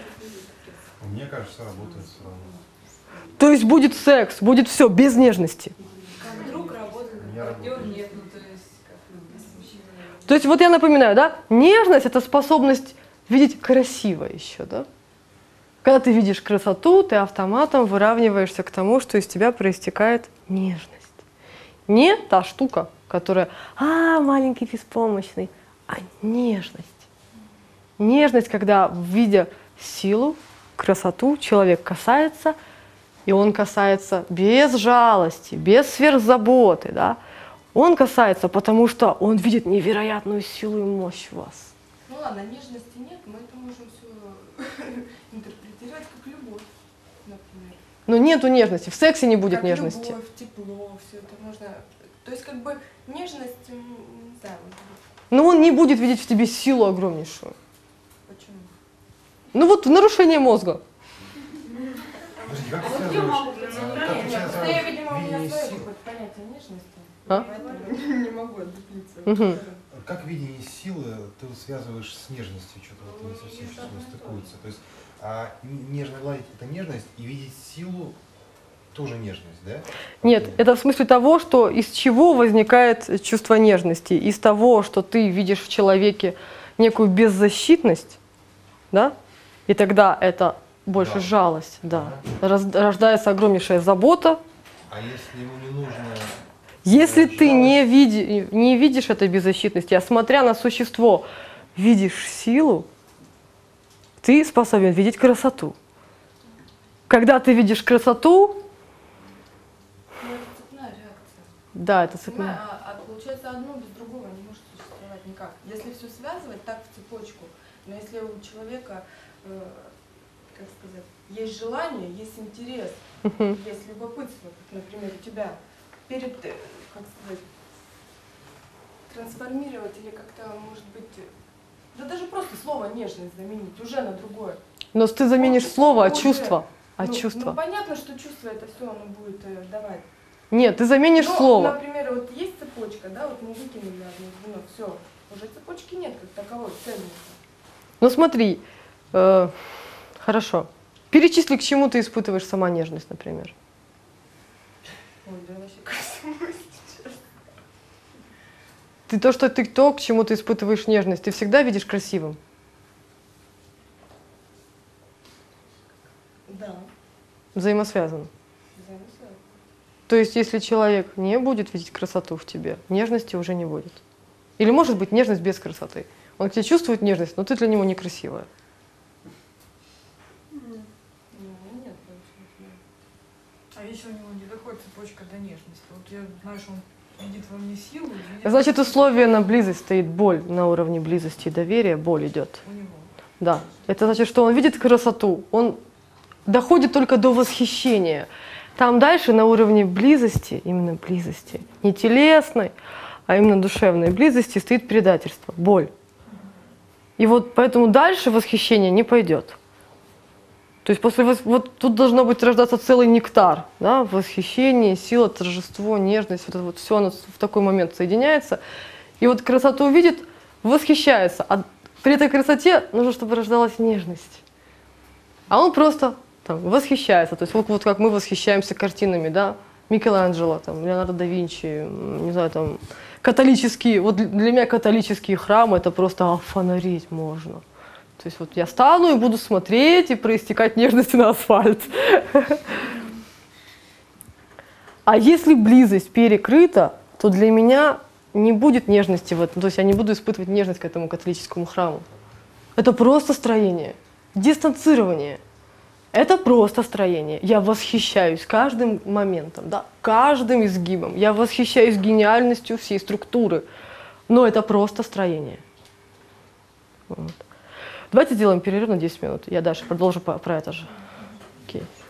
Мне кажется, работает все равно. То есть будет секс, будет все без нежности. Как друг работает, Я как партнер работаю. нет. Ну, то есть, как без мужчины. То есть вот я напоминаю, да, нежность – это способность видеть красиво еще, да? Когда ты видишь красоту, ты автоматом выравниваешься к тому, что из тебя проистекает нежность. Не та штука, которая «а, маленький беспомощный», а нежность. Нежность, когда, видя силу, красоту, человек касается, и он касается без жалости, без сверхзаботы, да? Он касается, потому что он видит невероятную силу и мощь в вас. Ну ладно, нежности нет, мы это можем все интерпретировать как любовь, например. Но нету нежности, в сексе не будет как нежности. Любовь, тепло, все это можно. То есть как бы нежность, м, не знаю, вот, Но он не будет видеть в тебе силу огромнейшую. почему. Ну вот нарушение мозга. Подожди, как А ты вот я связываешь, могу а, представить. как ты Нет, просто я, связываешь видимо, у меня видение свое сил- какое-то понятие нежности. А? Поэтому не могу отдуплиться. Мгм. Как видение силы ты вот связываешь с нежностью, что-то вот не совсем сейчас у нас стыкуется. То есть а, н- нежно гладить это нежность, и видеть силу тоже нежность, да? Нет, это в смысле того, что из чего возникает чувство нежности? Из того, что ты видишь в человеке некую беззащитность, да? И тогда это больше Да. жалость, да. Раз- рождается огромнейшая забота. А если ему не нужно... Если э, ты не, жалость, види, не видишь этой беззащитности, а смотря на существо, видишь силу, ты способен видеть красоту. Когда ты видишь красоту, Ну, это цепная реакция. да, это Понимаю, цепная. а, а получается одно без другого не может существовать никак. Если все связывать так в цепочку, но если у человека, э, как сказать, есть желание, есть интерес, Мгм. есть любопытство, как, например, у тебя перед, э, как сказать, трансформировать или как-то, может быть, э, да даже просто слово нежность заменить уже на другое. Но ты заменишь слово, а Уже. чувство. А ну, чувство. Ну, понятно, что чувство это все оно будет э, давать. Нет, ты заменишь Но, слово. например, вот есть цепочка, да, вот мы выкинули одно звено, все, уже цепочки нет как таковой ценности. Ну смотри, э, хорошо. Перечисли, к чему ты испытываешь сама нежность, например. Ой, да вообще кажется, сейчас. Ты то, что ты то, к чему ты испытываешь нежность, ты всегда видишь красивым. Да, Взаимосвязано. взаимосвязано. То есть, если человек не будет видеть красоту в тебе, нежности уже не будет. Или может быть нежность без красоты. Он к тебе чувствует нежность, но ты для него некрасивая. Ну, нет, получается, нет. А если у него не доходит цепочка до нежности? Вот я знаю, что он видит во мне силу. видит Значит, во мне условие на близость стоит боль. На уровне близости и доверия боль идет. у него. Да. Это значит, что он видит красоту, он доходит только до восхищения. Там дальше на уровне близости, именно близости, не телесной, а именно душевной близости стоит предательство, боль. И вот поэтому дальше восхищение не пойдет. То есть после вос- вот тут должно быть рождаться целый нектар, да, восхищение, сила, торжество, нежность, вот это вот все оно в такой момент соединяется. И вот красоту видит, восхищается. А при этой красоте нужно, чтобы рождалась нежность. А он просто там, восхищается. То есть вот, вот как мы восхищаемся картинами, да, Микеланджело, там, Леонардо да Винчи, не знаю, там, католические. Вот для меня католические храмы это просто офонарить можно. То есть вот я стану и буду смотреть и проистекать нежности на асфальт. А если близость перекрыта, то для меня не будет нежности в этом. То есть я не буду испытывать нежность к этому католическому храму. Это просто строение, дистанцирование. Это просто строение. Я восхищаюсь каждым моментом, да, каждым изгибом. Я восхищаюсь гениальностью всей структуры. Но это просто строение. Вот. Давайте сделаем перерыв на десять минут. Я дальше продолжу по- про это же. Окей.